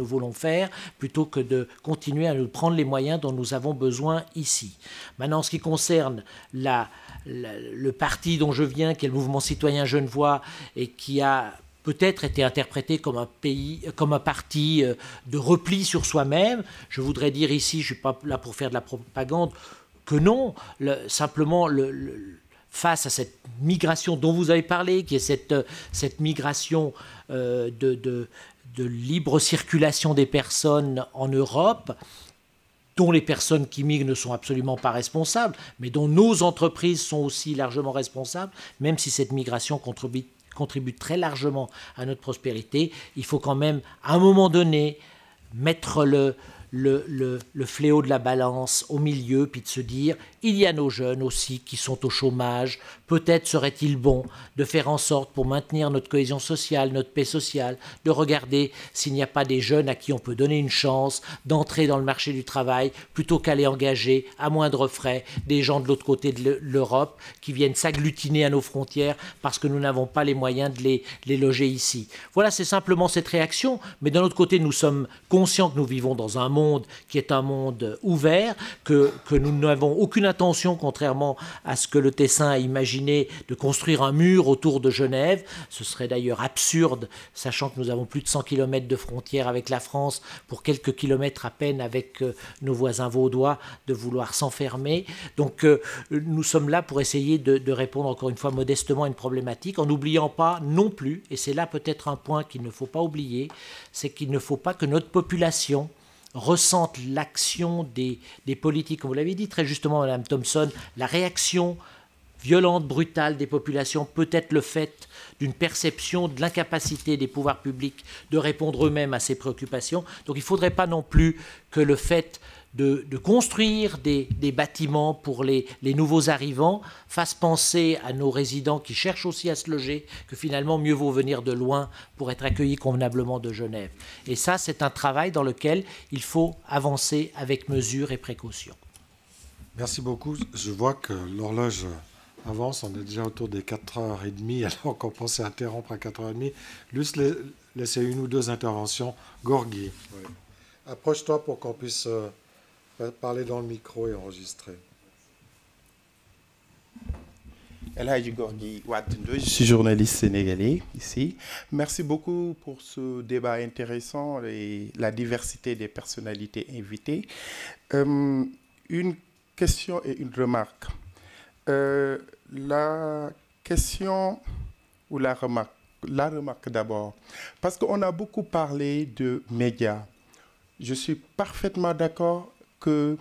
nous voulons faire, plutôt que de continuer à nous prendre les moyens dont nous avons besoin ici. Maintenant, en ce qui concerne la, la, le parti dont je viens, qui est le Mouvement citoyen genevois, et qui a peut-être été interprété comme un, pays, comme un parti de repli sur soi-même, je voudrais dire ici, je ne suis pas là pour faire de la propagande, que non, le, simplement le, le, face à cette migration dont vous avez parlé, qui est cette, cette migration euh, de, de, de libre circulation des personnes en Europe, dont les personnes qui migrent ne sont absolument pas responsables, mais dont nos entreprises sont aussi largement responsables, même si cette migration contribue, contribue très largement à notre prospérité, il faut quand même, à un moment donné, mettre le... Le, le, le fléau de la balance au milieu, puis de se dire, il y a nos jeunes aussi qui sont au chômage, peut-être serait-il bon de faire en sorte, pour maintenir notre cohésion sociale, notre paix sociale, de regarder s'il n'y a pas des jeunes à qui on peut donner une chance d'entrer dans le marché du travail, plutôt qu'aller engager à moindre frais des gens de l'autre côté de l'Europe qui viennent s'agglutiner à nos frontières parce que nous n'avons pas les moyens de les, les loger ici. Voilà, c'est simplement cette réaction, mais d'un autre côté, nous sommes conscients que nous vivons dans un monde qui est un monde ouvert, que, que nous n'avons aucune intention, contrairement à ce que le Tessin a imaginé, de construire un mur autour de Genève. Ce serait d'ailleurs absurde, sachant que nous avons plus de cent kilomètres de frontières avec la France, pour quelques kilomètres à peine avec euh, nos voisins vaudois, de vouloir s'enfermer. Donc euh, nous sommes là pour essayer de, de répondre encore une fois modestement à une problématique, en n'oubliant pas non plus, et c'est là peut-être un point qu'il ne faut pas oublier, c'est qu'il ne faut pas que notre population ressentent l'action des, des politiques. Comme vous l'avez dit très justement, Madame Thompson, la réaction violente, brutale des populations peut être le fait d'une perception de l'incapacité des pouvoirs publics de répondre eux-mêmes à ces préoccupations. Donc il ne faudrait pas non plus que le fait de, de construire des, des bâtiments pour les, les nouveaux arrivants fasse penser à nos résidents qui cherchent aussi à se loger que finalement mieux vaut venir de loin pour être accueillis convenablement de Genève. Et ça, c'est un travail dans lequel il faut avancer avec mesure et précaution. Merci beaucoup. Je vois que l'horloge avance, on est déjà autour des quatre heures trente, alors qu'on pensait interrompre à quatre heures trente. Juste laisser une ou deux interventions. Gorgui, oui. Approche-toi pour qu'on puisse euh, parler dans le micro et enregistrer. El Hadji Gorgui Watendo, je suis journaliste sénégalais ici. Merci beaucoup pour ce débat intéressant et la diversité des personnalités invitées. Euh, une question et une remarque. Euh, la question ou la remarque, la remarque d'abord, parce qu'on a beaucoup parlé de médias. Je suis parfaitement d'accord que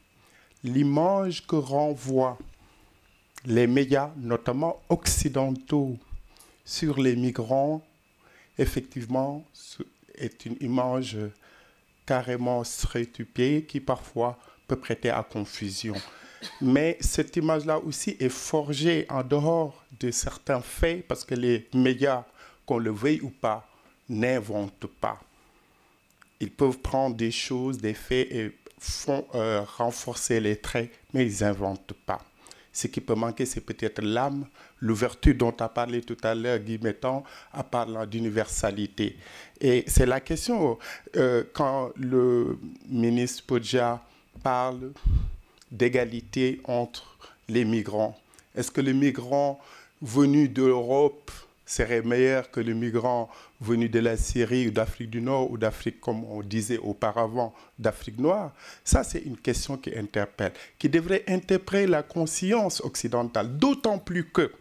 l'image que renvoient les médias, notamment occidentaux, sur les migrants, effectivement, est une image carrément stéréotypée qui parfois peut prêter à confusion. Mais cette image-là aussi est forgée en dehors de certains faits, parce que les médias, qu'on le veuille ou pas, n'inventent pas. Ils peuvent prendre des choses, des faits et font euh, renforcer les traits, mais ils n'inventent pas. Ce qui peut manquer, c'est peut-être l'âme, l'ouverture dont a parlé tout à l'heure Guy Mettan, en parlant d'universalité. Et c'est la question, euh, quand le ministre Podja parle d'égalité entre les migrants. Est-ce que les migrants venus d'Europe seraient meilleurs que les migrants venus de la Syrie ou d'Afrique du Nord ou d'Afrique, comme on disait auparavant, d'Afrique noire? Ça, c'est une question qui interpelle, qui devrait interpeller la conscience occidentale, d'autant plus que,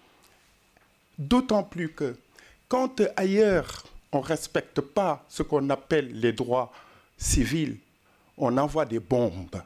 d'autant plus que, quand ailleurs, on ne respecte pas ce qu'on appelle les droits civils, on envoie des bombes.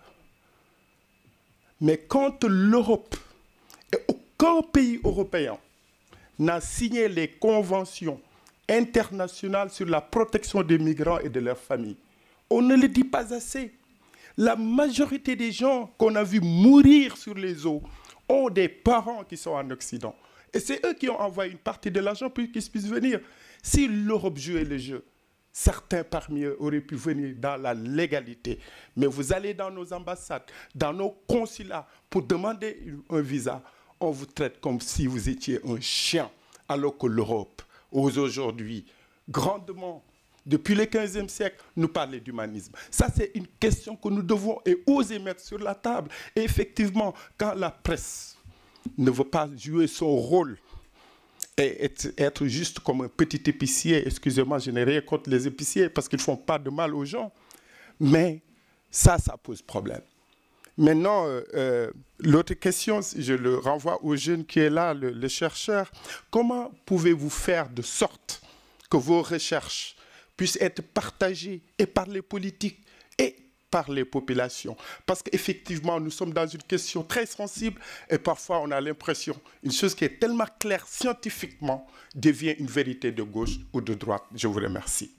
Mais quand l'Europe et aucun pays européen n'a signé les conventions internationales sur la protection des migrants et de leurs familles, on ne le dit pas assez. La majorité des gens qu'on a vus mourir sur les eaux ont des parents qui sont en Occident. Et c'est eux qui ont envoyé une partie de l'argent pour qu'ils puissent venir. Si l'Europe jouait le jeu, certains parmi eux auraient pu venir dans la légalité. Mais vous allez dans nos ambassades, dans nos consulats, pour demander un visa. On vous traite comme si vous étiez un chien, alors que l'Europe ose aujourd'hui grandement depuis le quinzième siècle, nous parler d'humanisme. Ça, c'est une question que nous devons et oser mettre sur la table. Et effectivement, quand la presse ne veut pas jouer son rôle et être, être juste comme un petit épicier, excusez-moi, je n'ai rien contre les épiciers parce qu'ils ne font pas de mal aux gens, mais ça, ça pose problème. Maintenant, euh, euh, l'autre question, je le renvoie au jeune qui est là, le, le chercheur. Comment pouvez-vous faire de sorte que vos recherches puissent être partagées et par les politiques et par les populations? Parce qu'effectivement, nous sommes dans une question très sensible et parfois on a l'impression une chose qui est tellement claire scientifiquement devient une vérité de gauche ou de droite. Je vous remercie.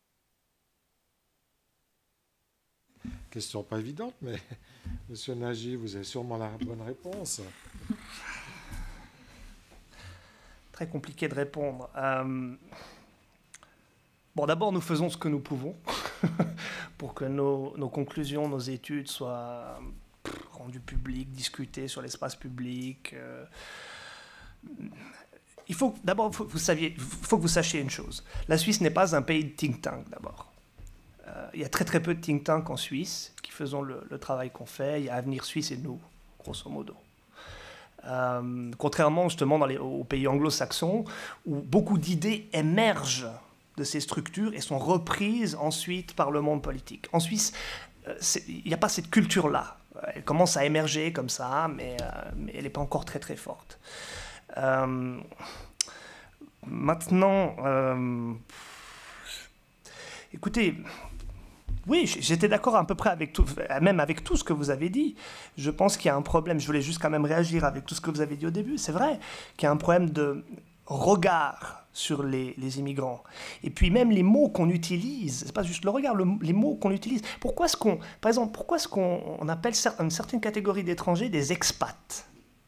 Question pas évidente, mais Monsieur Nagy, vous avez sûrement la bonne réponse. Très compliqué de répondre. Euh... Bon, d'abord, nous faisons ce que nous pouvons pour que nos, nos conclusions, nos études soient pff, rendues publiques, discutées sur l'espace public. Euh... Il faut d'abord, faut, vous saviez, faut que vous sachiez une chose. La Suisse n'est pas un pays de think tank, d'abord. Euh, il y a très très peu de think tanks en Suisse qui faisons le, le travail qu'on fait. Il y a Avenir Suisse et nous, grosso modo. Euh, contrairement justement dans les, aux pays anglo-saxons, où beaucoup d'idées émergent de ces structures et sont reprises ensuite par le monde politique. En Suisse, euh, il n'y a pas cette culture-là. Elle commence à émerger comme ça, mais, euh, mais elle n'est pas encore très très forte. Euh, maintenant, euh, écoutez, oui, j'étais d'accord à peu près avec tout, même avec tout ce que vous avez dit. Je pense qu'il y a un problème, je voulais juste quand même réagir avec tout ce que vous avez dit au début. C'est vrai qu'il y a un problème de regard sur les, les immigrants. Et puis même les mots qu'on utilise, c'est pas juste le regard, le, les mots qu'on utilise. Pourquoi est-ce qu'on, par exemple, pourquoi est-ce qu'on on appelle une certaine catégorie d'étrangers des expats?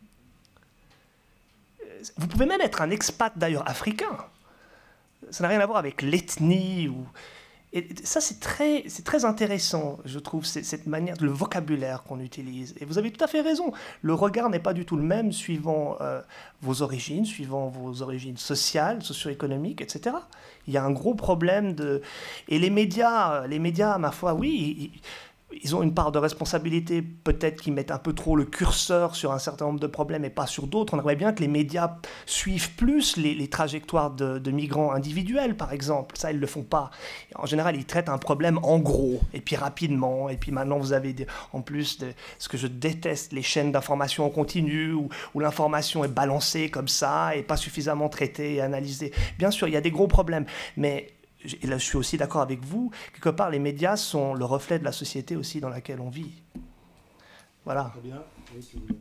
Vous pouvez même être un expat d'ailleurs africain. Ça n'a rien à voir avec l'ethnie ou... Et ça, c'est très, c'est très intéressant, je trouve, cette manière, le vocabulaire qu'on utilise. Et vous avez tout à fait raison. Le regard n'est pas du tout le même suivant euh, vos origines, suivant vos origines sociales, socio-économiques, et cetera. Il y a un gros problème de... Et les médias, les médias, ma foi, oui, ils, ils ont une part de responsabilité, peut-être qu'ils mettent un peu trop le curseur sur un certain nombre de problèmes et pas sur d'autres. On aimerait bien que les médias suivent plus les, les trajectoires de, de migrants individuels, par exemple. Ça, ils ne le font pas. En général, ils traitent un problème en gros, et puis rapidement. Et puis maintenant, vous avez des, en plus de ce que je déteste, les chaînes d'information en continu, où, où l'information est balancée comme ça, et pas suffisamment traitée et analysée. Bien sûr, il y a des gros problèmes, mais... Et là, je suis aussi d'accord avec vous, quelque part, les médias sont le reflet de la société aussi dans laquelle on vit. Voilà. Très bien. Oui, si vous voulez.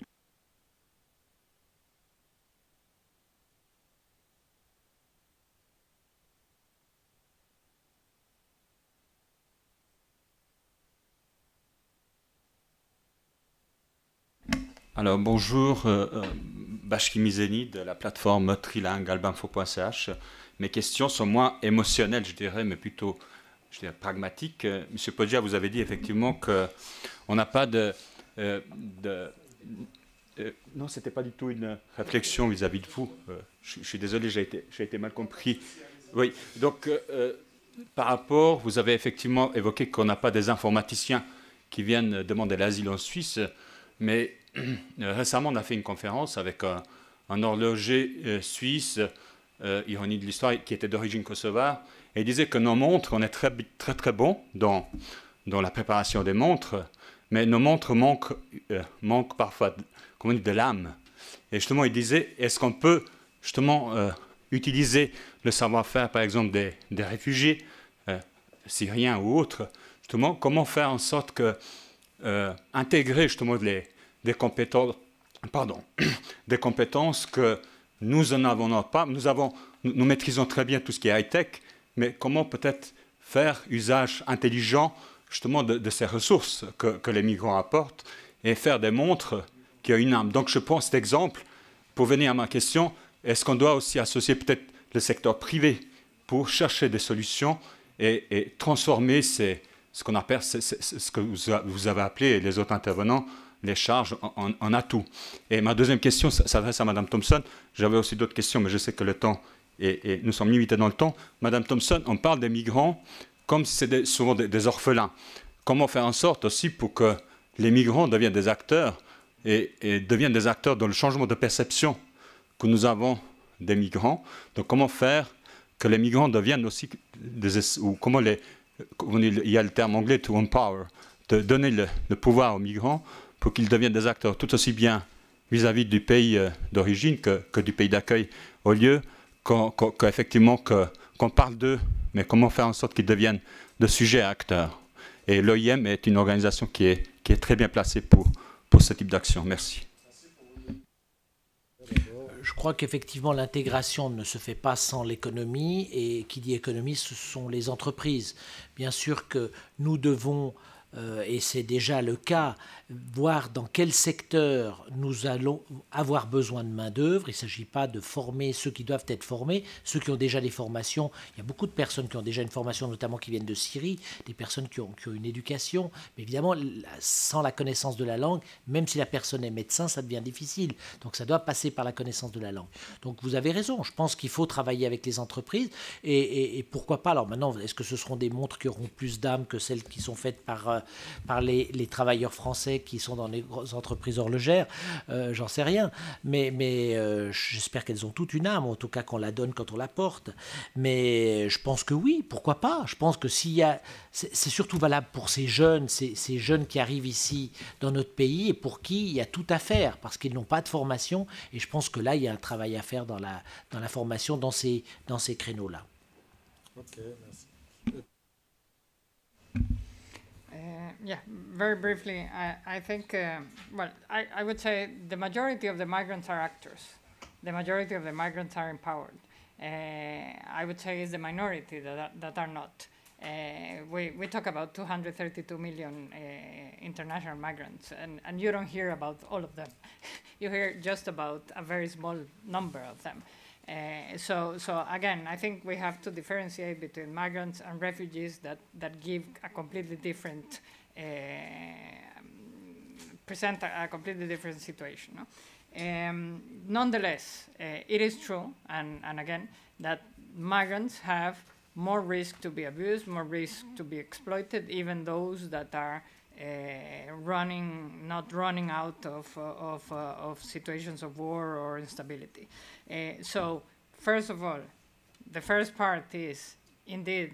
Alors, bonjour, euh, euh, Bashki Mizeni de la plateforme trilingue albanfo point c h. Mes questions sont moins émotionnelles, je dirais, mais plutôt je dirais, pragmatiques. Monsieur Poggia, vous avez dit effectivement qu'on n'a pas de... Euh, de euh, non, ce n'était pas du tout une réflexion vis-à-vis de vous. Euh, je, je suis désolé, j'ai été, j'ai été mal compris. Oui, donc euh, par rapport, vous avez effectivement évoqué qu'on n'a pas des informaticiens qui viennent demander l'asile en Suisse, mais euh, récemment, on a fait une conférence avec un, un horloger euh, suisse, Euh, ironie de l'histoire, qui était d'origine kosovare, et il disait que nos montres, on est très très très bons dans, dans la préparation des montres, mais nos montres manquent, euh, manquent parfois de, comment on dit, de l'âme. Et justement, il disait, est-ce qu'on peut justement euh, utiliser le savoir-faire, par exemple, des, des réfugiés, euh, syriens ou autres, justement, comment faire en sorte que euh, intégrer justement les, des compétences, pardon, des compétences que nous en avons pas, nous, avons, nous, nous maîtrisons très bien tout ce qui est high-tech, mais comment peut-être faire usage intelligent justement de, de ces ressources que, que les migrants apportent et faire des montres qui ont une âme. Donc je prends cet exemple pour venir à ma question, est-ce qu'on doit aussi associer peut-être le secteur privé pour chercher des solutions et, et transformer ces, ce qu'on appelle, ce, ce, ce que vous, vous avez appelé, et les autres intervenants, les charges en, en, en atout. Et ma deuxième question s'adresse à Madame Thompson. J'avais aussi d'autres questions, mais je sais que le temps et, et nous sommes limités dans le temps. Madame Thompson, on parle des migrants comme si c'était souvent des, des orphelins. Comment faire en sorte aussi pour que les migrants deviennent des acteurs et, et deviennent des acteurs dans le changement de perception que nous avons des migrants. Donc comment faire que les migrants deviennent aussi des... ou comment les... il y a le terme anglais to empower, de donner le, le pouvoir aux migrants pour qu'ils deviennent des acteurs tout aussi bien vis-à-vis du pays d'origine que, que du pays d'accueil, au lieu qu'on, qu'on, qu'effectivement que, qu'on parle d'eux, mais comment faire en sorte qu'ils deviennent de sujets à acteurs. Et l'O I M est une organisation qui est, qui est très bien placée pour, pour ce type d'action. Merci. Je crois qu'effectivement l'intégration ne se fait pas sans l'économie, et qui dit économie, ce sont les entreprises. Bien sûr que nous devons, euh, et c'est déjà le cas, voir dans quel secteur nous allons avoir besoin de main-d'œuvre. Il ne s'agit pas de former ceux qui doivent être formés, ceux qui ont déjà des formations. Il y a beaucoup de personnes qui ont déjà une formation, notamment qui viennent de Syrie, des personnes qui ont, qui ont une éducation. Mais évidemment, sans la connaissance de la langue, même si la personne est médecin, ça devient difficile. Donc ça doit passer par la connaissance de la langue. Donc vous avez raison, je pense qu'il faut travailler avec les entreprises. Et, et, et pourquoi pas, alors maintenant, est-ce que ce seront des montres qui auront plus d'âme que celles qui sont faites par, par les, les travailleurs français qui sont dans les grosses entreprises horlogères, euh, j'en sais rien, mais, mais euh, j'espère qu'elles ont toute une âme, en tout cas qu'on la donne quand on la porte. Mais je pense que oui, pourquoi pas. Je pense que s'il y a, c'est, c'est surtout valable pour ces jeunes, ces, ces jeunes qui arrivent ici dans notre pays et pour qui il y a tout à faire, parce qu'ils n'ont pas de formation, et je pense que là, il y a un travail à faire dans la, dans la formation, dans ces, dans ces créneaux-là. Ok, merci. Uh, yeah, very briefly, I, I think, uh, well, I, I would say the majority of the migrants are actors. The majority of the migrants are empowered. Uh, I would say it's the minority that, that are not. Uh, we, we talk about two hundred thirty-two million uh, international migrants, and, and you don't hear about all of them. You hear just about a very small number of them. Uh, so, so again, I think we have to differentiate between migrants and refugees that, that give a completely different, uh, present a, a completely different situation. No? Um, nonetheless, uh, it is true, and, and again, that migrants have more risk to be abused, more risk to be exploited, even those that are uh, running, not running out of, uh, of, uh, of situations of war or instability. Uh, so, first of all, the first part is indeed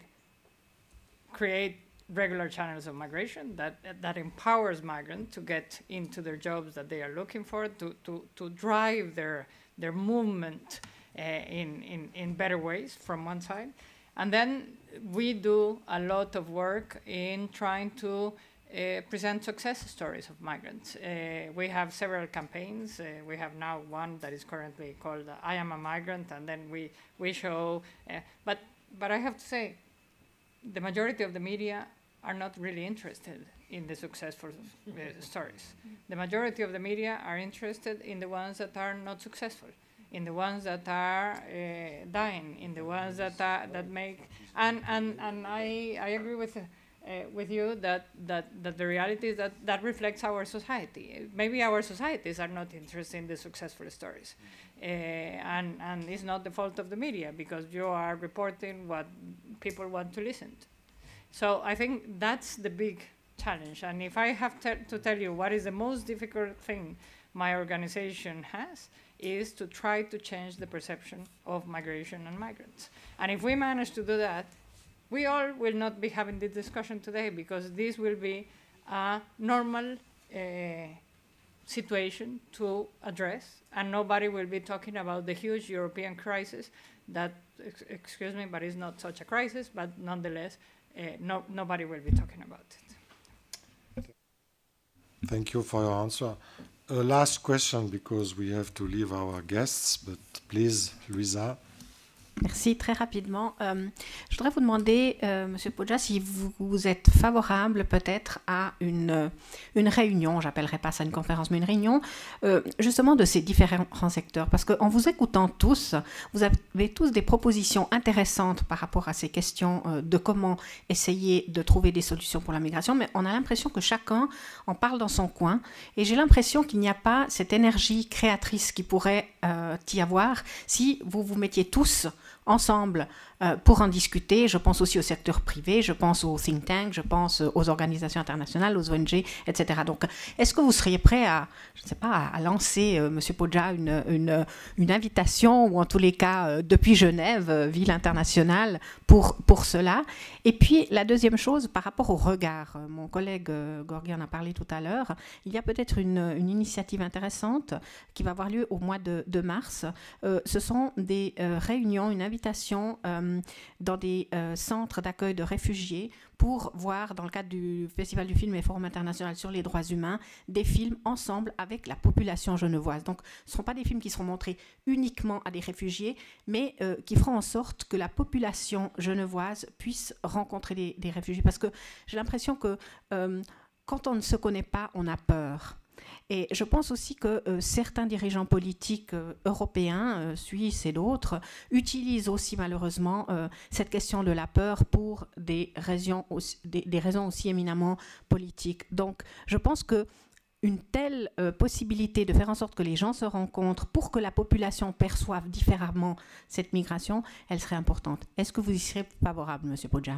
create regular channels of migration that that empowers migrants to get into their jobs that they are looking for, to to, to drive their their movement uh, in, in in better ways from one side, and then we do a lot of work in trying to Uh, present success stories of migrants. Uh, we have several campaigns. Uh, we have now one that is currently called uh, I Am a Migrant, and then we, we show, uh, but, but I have to say, the majority of the media are not really interested in the successful uh, stories. The majority of the media are interested in the ones that are not successful, in the ones that are uh, dying, in the ones that, are, that make, and, and, and I, I agree with uh, Uh, with you that, that, that the reality is that that reflects our society. Maybe our societies are not interested in the successful stories. Uh, and, and it's not the fault of the media, because you are reporting what people want to listen to. So I think that's the big challenge. And if I have te to tell you what is the most difficult thing my organization has, is to try to change the perception of migration and migrants. And if we manage to do that, we all will not be having this discussion today, because this will be a normal uh, situation to address, and nobody will be talking about the huge European crisis that, ex excuse me, but it's not such a crisis, but nonetheless, uh, no, nobody will be talking about it. Thank you for your answer. Uh, last question, because we have to leave our guests, but please, Luisa. Merci, très rapidement. Euh, je voudrais vous demander, euh, Monsieur Poggia, si vous, vous êtes favorable peut-être à une, une réunion, j'appellerai pas ça une conférence, mais une réunion, euh, justement de ces différents secteurs. Parce qu'en vous écoutant tous, vous avez tous des propositions intéressantes par rapport à ces questions euh, de comment essayer de trouver des solutions pour la migration, mais on a l'impression que chacun en parle dans son coin, et j'ai l'impression qu'il n'y a pas cette énergie créatrice qui pourrait euh, y avoir si vous vous mettiez tous ensemble euh, pour en discuter. Je pense aussi au secteur privé, je pense aux think tanks, je pense aux organisations internationales, aux O N G, et cetera. Donc, est-ce que vous seriez prêt à, je ne sais pas, à lancer, euh, M. Podja, une, une, une invitation, ou en tous les cas, euh, depuis Genève, euh, ville internationale, pour, pour cela? Et puis, la deuxième chose, par rapport au regard, euh, mon collègue euh, Gorgui en a parlé tout à l'heure, il y a peut-être une, une initiative intéressante qui va avoir lieu au mois de, de mars. Euh, ce sont des euh, réunions, une invitation euh, dans des euh, centres d'accueil de réfugiés pour voir, dans le cadre du Festival du film et Forum international sur les droits humains, des films ensemble avec la population genevoise. Donc, ce ne seront pas des films qui seront montrés uniquement à des réfugiés, mais euh, qui feront en sorte que la population genevoise puisse rencontrer des, des réfugiés. Parce que j'ai l'impression que euh, quand on ne se connaît pas, on a peur. Et je pense aussi que euh, certains dirigeants politiques euh, européens, euh, suisses et d'autres, utilisent aussi malheureusement euh, cette question de la peur pour des raisons aussi, des, des raisons aussi éminemment politiques. Donc je pense que une telle euh, possibilité de faire en sorte que les gens se rencontrent pour que la population perçoive différemment cette migration, elle serait importante. Est-ce que vous y serez favorable, M. Podja?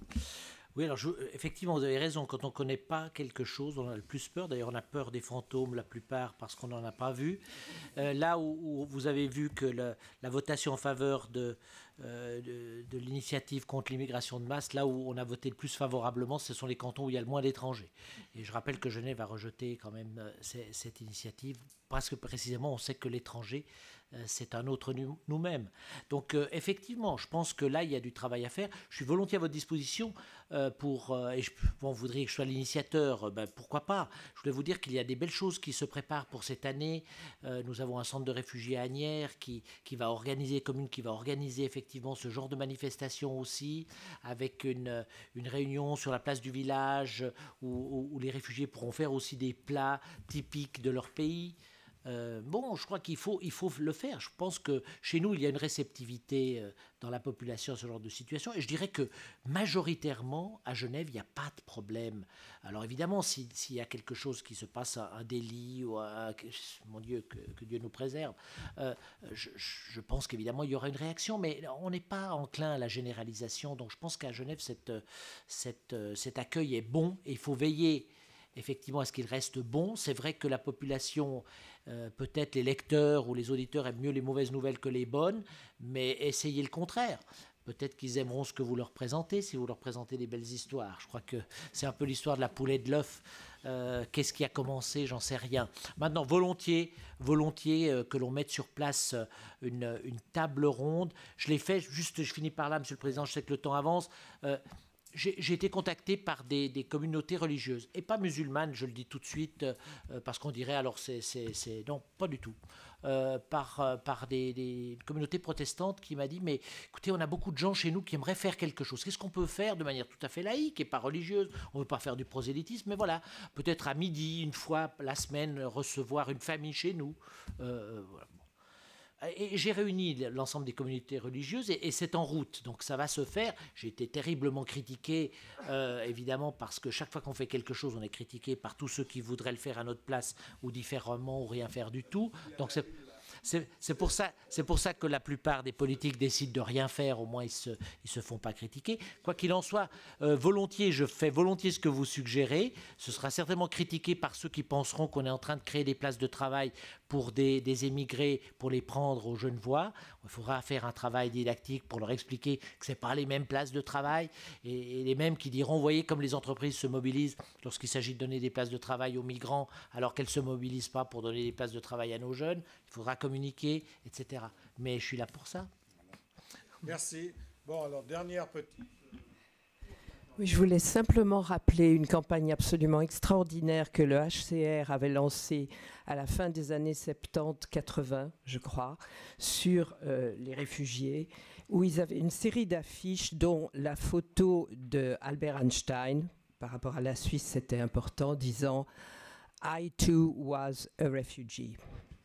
Oui, alors je, effectivement, vous avez raison. Quand on ne connaît pas quelque chose, on a le plus peur. D'ailleurs, on a peur des fantômes la plupart parce qu'on n'en a pas vu. Euh, là où, où vous avez vu que le, la votation en faveur de, euh, de, de l'initiative contre l'immigration de masse, là où on a voté le plus favorablement, ce sont les cantons où il y a le moins d'étrangers. Et je rappelle que Genève a rejeté quand même euh, cette initiative parce que précisément, on sait que l'étranger, c'est un autre nous-mêmes. Donc euh, effectivement, je pense que là, il y a du travail à faire. Je suis volontiers à votre disposition euh, pour, euh, et je, bon, vous voudriez que je sois l'initiateur, euh, ben, pourquoi pas. Je voulais vous dire qu'il y a des belles choses qui se préparent pour cette année. Euh, nous avons un centre de réfugiés à Agnières qui, qui va organiser, commune qui va organiser effectivement ce genre de manifestation aussi, avec une, une réunion sur la place du village où, où, où les réfugiés pourront faire aussi des plats typiques de leur pays. Euh, bon, je crois qu'il faut, il faut le faire. Je pense que chez nous, il y a une réceptivité euh, dans la population à ce genre de situation. Et je dirais que majoritairement, à Genève, il n'y a pas de problème. Alors évidemment, s'il si y a quelque chose qui se passe, un, un délit, ou un, mon Dieu, que, que Dieu nous préserve, euh, je, je pense qu'évidemment, il y aura une réaction. Mais on n'est pas enclin à la généralisation. Donc je pense qu'à Genève, cette, cette, cet accueil est bon. Et il faut veiller effectivement à ce qu'il reste bon. C'est vrai que la population... Euh, peut-être les lecteurs ou les auditeurs aiment mieux les mauvaises nouvelles que les bonnes, mais essayez le contraire. Peut-être qu'ils aimeront ce que vous leur présentez si vous leur présentez des belles histoires. Je crois que c'est un peu l'histoire de la poule et de l'œuf. Euh, qu'est-ce qui a commencé? J'en sais rien. Maintenant, volontiers, volontiers euh, que l'on mette sur place une, une table ronde. Je l'ai fait, juste, je finis par là, Monsieur le Président, je sais que le temps avance. Euh, J'ai été contacté par des, des communautés religieuses, et pas musulmanes, je le dis tout de suite, euh, parce qu'on dirait, alors c'est... Non, pas du tout. Euh, par, euh, par des, des communautés protestantes qui m'a dit, mais écoutez, on a beaucoup de gens chez nous qui aimeraient faire quelque chose. Qu'est-ce qu'on peut faire de manière tout à fait laïque et pas religieuse? On ne veut pas faire du prosélytisme, mais voilà, peut-être à midi, une fois la semaine, recevoir une famille chez nous. Euh, voilà. Et j'ai réuni l'ensemble des communautés religieuses et, et c'est en route, donc ça va se faire. J'ai été terriblement critiqué, euh, évidemment, parce que chaque fois qu'on fait quelque chose, on est critiqué par tous ceux qui voudraient le faire à notre place ou différemment ou rien faire du tout. Donc c'est... C'est pour ça, c'est pour ça que la plupart des politiques décident de rien faire, au moins ils se, ils se font pas critiquer. Quoi qu'il en soit, euh, volontiers, je fais volontiers ce que vous suggérez. Ce sera certainement critiqué par ceux qui penseront qu'on est en train de créer des places de travail pour des, des émigrés, pour les prendre aux Genevois. Il faudra faire un travail didactique pour leur expliquer que c'est pas les mêmes places de travail et, et les mêmes qui diront, vous voyez comme les entreprises se mobilisent lorsqu'il s'agit de donner des places de travail aux migrants alors qu'elles ne se mobilisent pas pour donner des places de travail à nos jeunes. Il faudra communiquer, et cetera. Mais je suis là pour ça. Merci. Bon, alors, dernière petite... Oui, je voulais simplement rappeler une campagne absolument extraordinaire que le H C R avait lancée à la fin des années soixante-dix quatre-vingts, je crois, sur euh, les réfugiés, où ils avaient une série d'affiches, dont la photo d'Albert Einstein, par rapport à la Suisse, c'était important, disant « I too was a refugee ».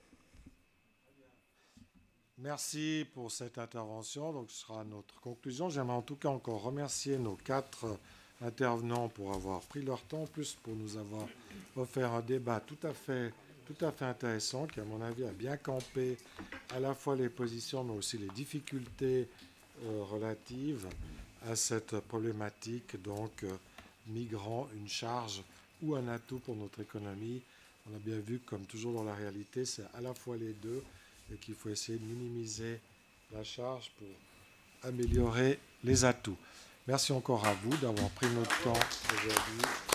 Merci pour cette intervention. Donc, ce sera notre conclusion. J'aimerais en tout cas encore remercier nos quatre intervenants pour avoir pris leur temps, en plus pour nous avoir offert un débat tout à fait tout à fait intéressant qui, à mon avis, a bien campé à la fois les positions, mais aussi les difficultés euh, relatives à cette problématique, donc euh, migrants, une charge ou un atout pour notre économie. On a bien vu que, comme toujours dans la réalité, c'est à la fois les deux et qu'il faut essayer de minimiser la charge pour améliorer les atouts. Merci encore à vous d'avoir pris notre temps aujourd'hui.